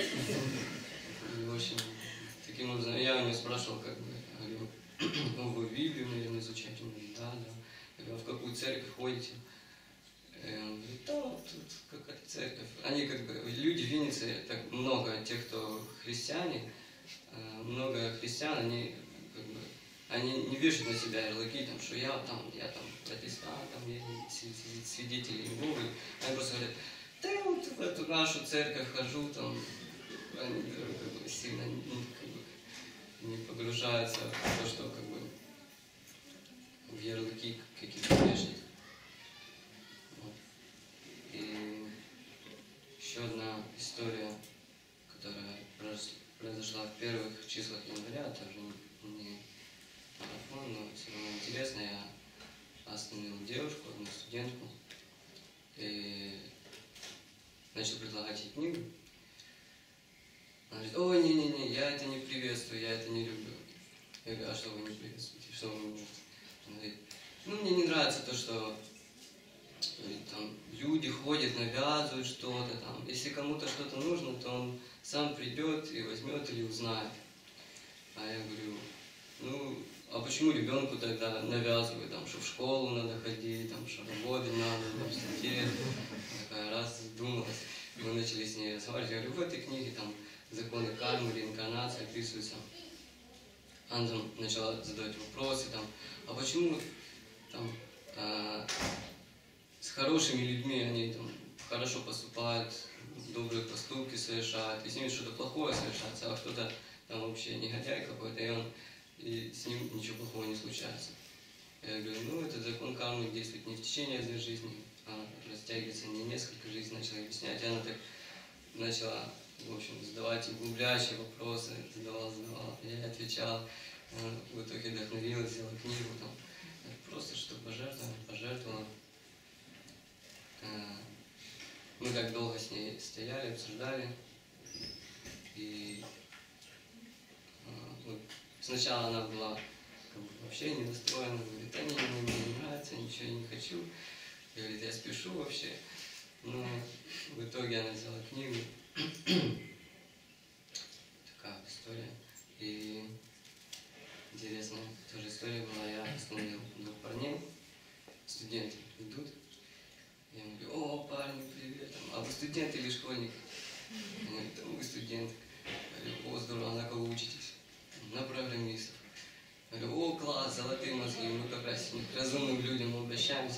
Speaker 4: В общем, таким образом, я у него спрашивал, как бы, говорю, ну, вы Библию, наверное, изучаете? Он говорит, да. Я говорю, а в какую церковь ходите? Он говорит, да, вот тут какая-то церковь. Они, как бы, люди в Виннице, так много тех, кто христиане, много христиан, они, как бы, они не вешают на себя ярлыки, там, что я там протестант, там, я свидетель Иеговы. Они просто говорят, да вот в эту нашу церковь хожу, там, они как бы, сильно не погружаются в то, что как бы в ярлыки какие-то вешать. Вот. И еще одна история, которая произошла в первых числах января, тоже не марафон, но все равно интересно. Я остановил девушку, одну студентку, и начал предлагать ей книгу. Она говорит, ой, не-не-не, я это не приветствую, я это не люблю. Я говорю, а что вы не приветствуете, что вы не можете? Она говорит, ну мне не нравится то, что там люди ходят, навязывают что-то там. Если кому-то что-то нужно, то он сам придет и возьмет или узнает. А я говорю, ну, а почему ребенку тогда навязывают, там, что в школу надо ходить, там, что работать надо, университет? Такая раз задумалась. Мы начали с ней разговаривать. Я говорю, в этой книге там законы кармы, реинкарнации описываются. Она там начала задавать вопросы, там, а почему там, с хорошими людьми они там хорошо поступают, добрые поступки совершают, и с ними что-то плохое совершается, а кто-то там вообще негодяй какой-то, и с ним ничего плохого не случается. Я говорю, ну этот закон кармы действует не в течение одной жизни, а растягивается не несколько жизней, начала объяснять, и она так начала, в общем, задавать углубляющие вопросы, задавала, я ей отвечал, в итоге вдохновилась, взяла книгу, там, просто что пожертвовала. Мы так долго с ней стояли, обсуждали, и сначала она была как бы вообще недостроена, говорит, да мне не нравится, ничего не хочу, говорит, я спешу вообще, но в итоге она взяла книгу. Такая история. И интересная тоже история была, я остановил 2 парней, студенты идут, я им говорю, о, парни, привет, а вы студент или школьник? Они говорят, да мы студенты. Я говорю, о, здорово, а на кого учитесь? На программистов. Я говорю, о, класс, золотые мозги, мы как раз к разумным людям обращаемся.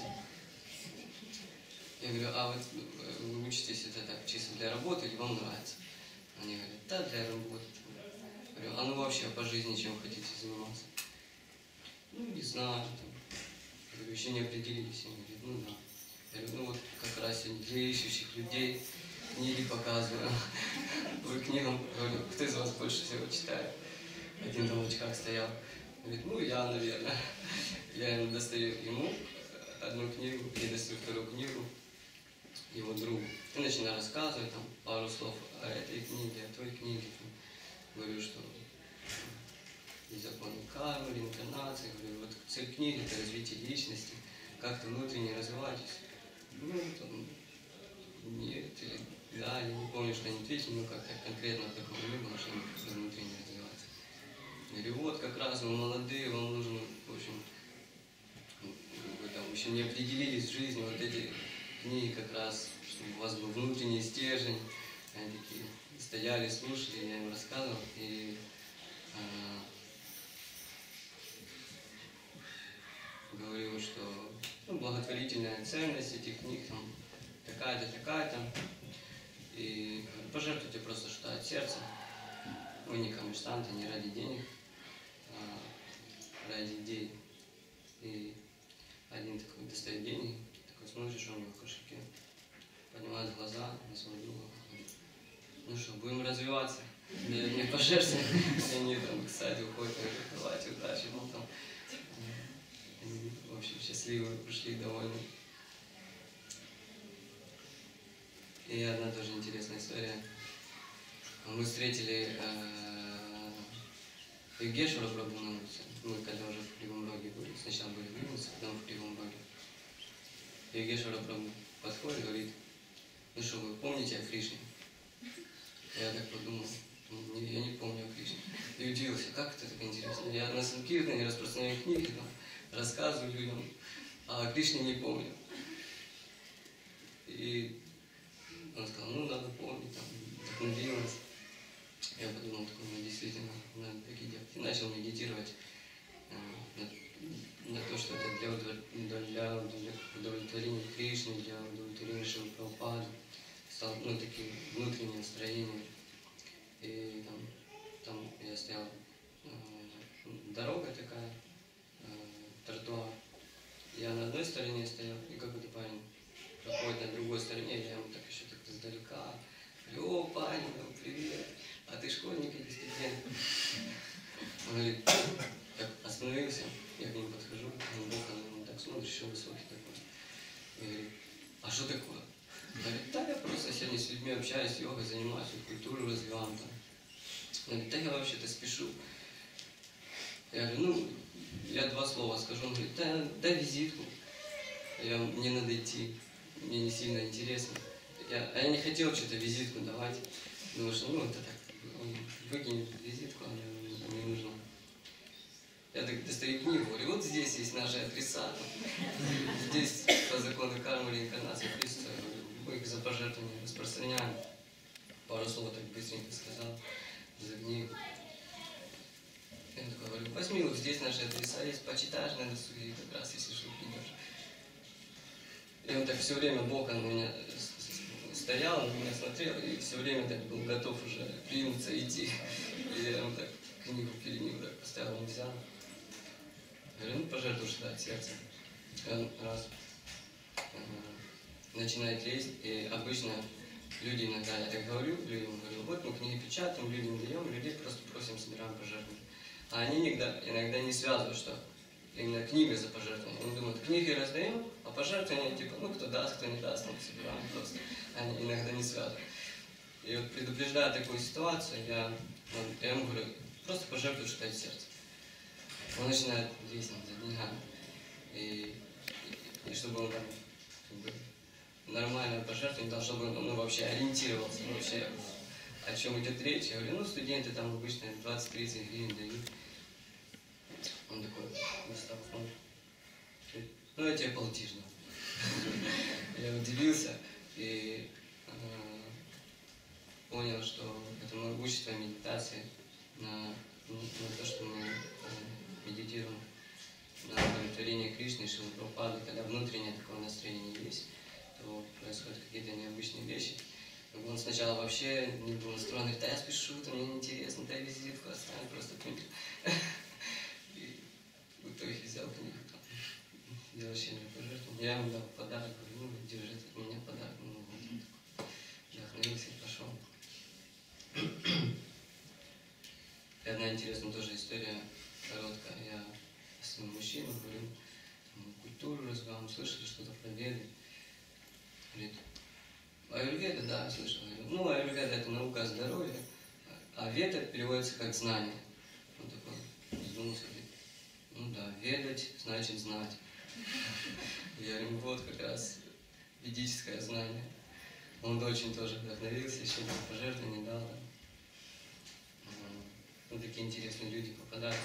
Speaker 4: Я говорю, а вы учитесь это так чисто для работы или вам нравится? Они говорят, да, для работы. Говорю, а ну вообще по жизни чем хотите заниматься? Ну, не знаю. Там. Говорю, еще не определились. Они говорят, ну да. Я говорю, ну вот как раз сегодня для ищущих людей книги показываю. Вы книгам, говорю, кто из вас больше всего читает? Один там в очках стоял. Говорит, ну я, наверное. Я ему достаю ему одну книгу, и достаю вторую книгу его другу. И начинаю рассказывать там пару слов о этой книге, о той книге. Там. Говорю, что и закон кармы, реинкарнации. Говорю, вот цель книги – это развитие личности, как-то внутренне развивайтесь. Ну, там, нет, или да, я не помню, что они ответили, но как-то конкретно такого не было, что они как-то внутренне развиваться. Говорю, вот как раз вы молодые, вам нужно, в общем, вы там еще не определились в жизни, вот эти книги как раз, чтобы у вас был внутренний стержень. Они такие стояли, слушали, я им рассказывал, и говорил, что ну, благотворительная ценность этих книг там такая-то, такая-то. И говорю, пожертвуйте просто что от сердца. Вы не коммерсанты, не ради денег, а ради идей. И один такой достает деньги, такой смотришь, что у него в кошельке, поднимает глаза на своего друга. Ну что, будем развиваться. Мне пожертвовали. Они там, кстати, уходят, говорят, давайте, удачи. Ну, там, они, в общем, счастливые, ушли довольны. И одна тоже интересная история. Мы встретили Евгешвара Прабху на улице. Мы когда уже в Кривом Роге были. Сначала были в Вильнюсе, потом в Кривом Роге. Евгешвара Прабху подходит и говорит, ну что, вы помните о Кришне? Я так подумал, я не помню о Кришне. И удивился, как это так интересно. Я на Санкиртане распространяю книги, там, рассказываю людям, а о Кришне не помню. И он сказал, ну надо помнить, там, вдохновил нас. Я подумал, такой, ну действительно, надо такие делать. И начал медитировать на то, что это для удовлетворения Кришны, для удовлетворения Шилы Прабхупады. Стал, ну, такие внутренние настроения. И там я стоял, дорога такая, тротуар. Я на одной стороне стоял, и какой-то парень проходит на другой стороне, я ему так еще так издалека. Говорю, о, парень, ну, привет, а ты школьник или студент? Он говорит, так остановился, я к нему подхожу, он боком, он так смотрит, еще высокий такой. И говорит, а что такое? Говорит, да, я просто сегодня с людьми общаюсь, йогой занимаюсь, культуру развиваем там. Он говорит, да я вообще-то спешу. Я говорю, ну, я два слова скажу. Он говорит, да, дай визитку. Мне надо идти, мне не сильно интересно. А я не хотел что-то визитку давать. Думаю, что ну это так, он выкинет визитку, а мне не нужно. Я так достаю книгу, говорю, вот здесь есть наши адреса. Здесь по закону кармы реинкарнации Христа. Мы их за пожертвование распространяем. Пару слов так быстренько сказал за книгу. Я такой говорю, возьми вот здесь наши адреса есть, почитаешь на досуге, как раз если что придешь. И он так все время боком у меня стоял, на меня смотрел и все время так был готов уже принуться идти. И я ему так книгу перед ним так поставил, он взял. Говорю, ну пожертвуй что от сердца. И он раз начинает лезть, и обычно люди иногда, я так говорю, людям говорю, вот мы книги печатаем, людям даем, людей просто просим, собираем пожертвования. А они иногда не связывают, что именно книга за пожертвование. Они думают, книги раздаем, а пожертвования, типа, ну кто даст, кто не даст, мы собираем просто. Они иногда не связывают. И вот предупреждая такую ситуацию, я ему говорю, просто пожертвуй что от сердца. Он начинает лезть за деньгами. И чтобы он там как бы, нормально пожертвовать, должно бы он вообще ориентировался, вообще о чем идет речь. Я говорю, ну студенты там обычно 20-30 гривен дают. Он такой, достал фонд. Ну я тебе полтишь. Я удивился и понял, что это мы учим медитации на то, что мы медитируем на удовлетворение Кришны, Шилы Прабхупады, когда внутреннее такое настроение есть, то происходят какие-то необычные вещи. Как бы он сначала вообще не был настроен, говорит, да я спешу, там мне неинтересно, дай визитку, оставь просто книгу. И в итоге взял книгу, там, делал щедрое пожертвование. Я ему дал подарок, говорю, ну, держи от меня подарок. Ну, вот. Вдохновился и пошел. И одна интересная тоже история, короткая. Я с моим мужчиной говорю, культуру развиваем, слышали что-то про Веды? Говорит, аюрведа, да, слышал. Ну, аюрведа это наука о здоровье, а веда переводится как знание. Он такой задумался, говорит, ну да, ведать значит знать. Я говорю, вот как раз ведическое знание. Он очень тоже вдохновился, еще пожертвования дал. Ну, такие интересные люди попадаются.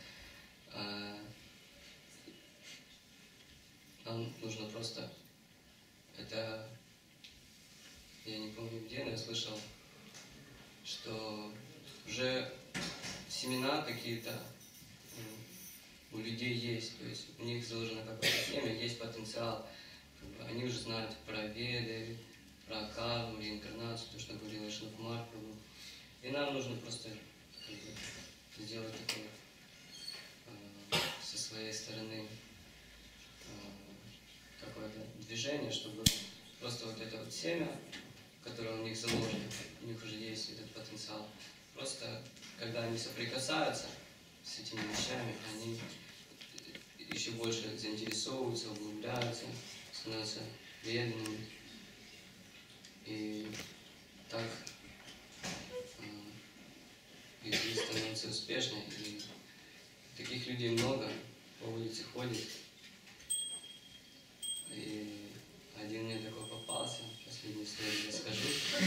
Speaker 4: Нам нужно просто, это, я не помню где, но я слышал, что уже семена какие-то у людей есть, то есть у них заложено какое-то семя, есть потенциал. Как бы они уже знают про Веды, про карму, реинкарнацию, то, что говорил Вайшнава Махапрабху. И нам нужно просто как бы сделать такое со своей стороны какое-то движение, чтобы просто вот это вот семя, которое у них заложено, у них уже есть этот потенциал. Просто когда они соприкасаются с этими вещами, они еще больше заинтересовываются, углубляются, становятся преданными. И так их жизнь становится успешной. И таких людей много, по улице ходит. И один мне такой попался, последнюю историю расскажу.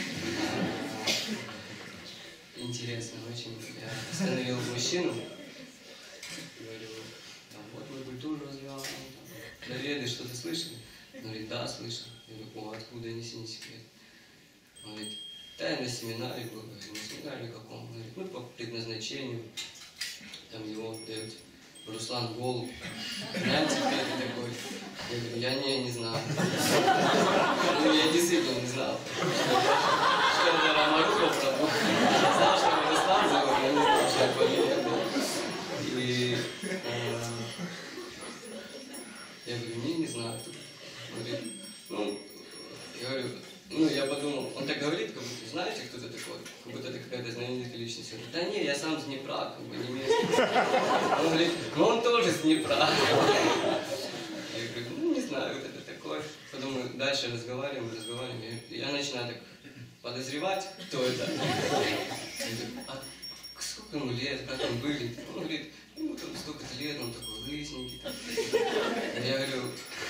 Speaker 4: Интересно очень. Я остановил мужчину, говорю, там, вот мы культуру развиваем, про Веды что-то слышали? Он говорит, да, слышал. Я говорю, о, откуда, неси не секрет. Он говорит, да, я на семинаре был. Я говорю, на семинаре каком? Он говорит, ну, по предназначению. Там его дают Руслан Голуб. Знаете, кто это такой? Я говорю, я не знал. Ну, я действительно не знал. Что это Рамарупа Прабху. Знал, что его Руслан зовут, но не знал, что это фамилия была. И я говорю, не знаю. Он говорит, ну, я говорю, ну, я подумал, он так говорит, как будто, знаете, кто это такой? Как будто это какая-то знаменитая личность. Я говорю, да не, я сам с Днепра, как бы, не местный. Он говорит, ну, он тоже с Днепра. Я говорю, ну, не знаю, вот это такое. Потом мы дальше разговариваем. Я начинаю так подозревать, кто это. Я говорю, а сколько ему лет, как он выглядит? Он говорит, ну, там столько-то лет, он такой лысенький. Я говорю,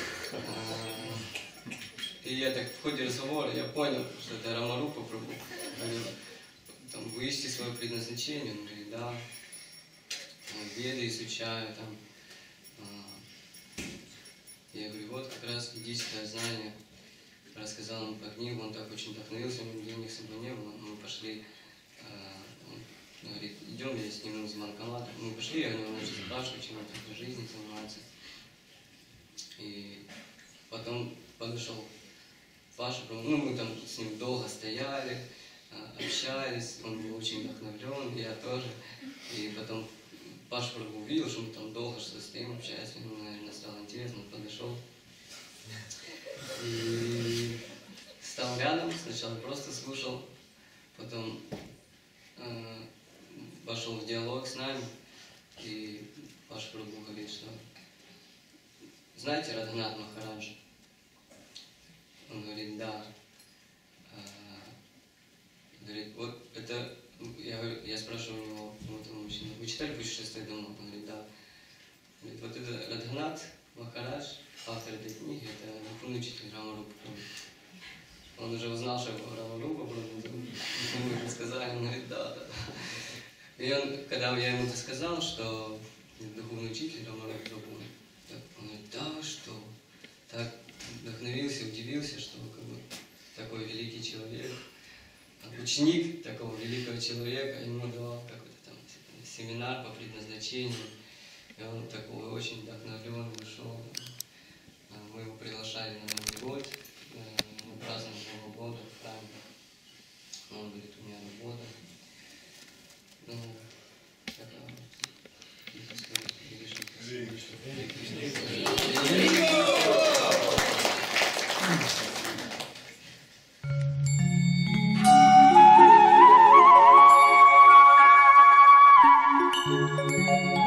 Speaker 4: и я так в ходе разговора, я понял, что это Рамарупа Прабху. Там, вы ищете свое предназначение? Он говорит, да. Веды изучаю, там. Я говорю, вот как раз ведическое знание. Рассказал ему про книгу, он так очень вдохновился, у него денег с собой не было. Мы пошли, он говорит, идем, я сниму из банкомата. Мы пошли, я у него начал спрашивать, чем он в жизни занимается. И потом подошел Паша, ну мы там с ним долго стояли, общались, он был очень вдохновлен, я тоже. И потом Паша увидел, что мы там долго что стоим, общаемся, ему, наверное, стало интересно, он подошел. И стал рядом, сначала просто слушал, потом вошел в диалог с нами, и Паша Прабху говорит, что знаете Радханат Махараджа? Он говорит, да. Говорит, вот это, я спрашиваю у него, вот он мужчина, вы читали «Путешествие домой»? Он говорит, да. Говорит, вот это Радханат Махарадж, автор этой книги, это духовный учитель Рамарупа. Он уже узнал, что его Рамарупа, ему рассказали, он говорит, да. И он, когда я ему это сказал, что духовный учитель Рамарупа, он говорит, да, что? Так вдохновился, удивился, что как бы, такой великий человек, ученик такого великого человека, ему давал какой-то там семинар по предназначению, и он такой очень вдохновлен вышел. Мы его приглашали на Новый год, на празднование Нового года в храме.
Speaker 5: Thank you.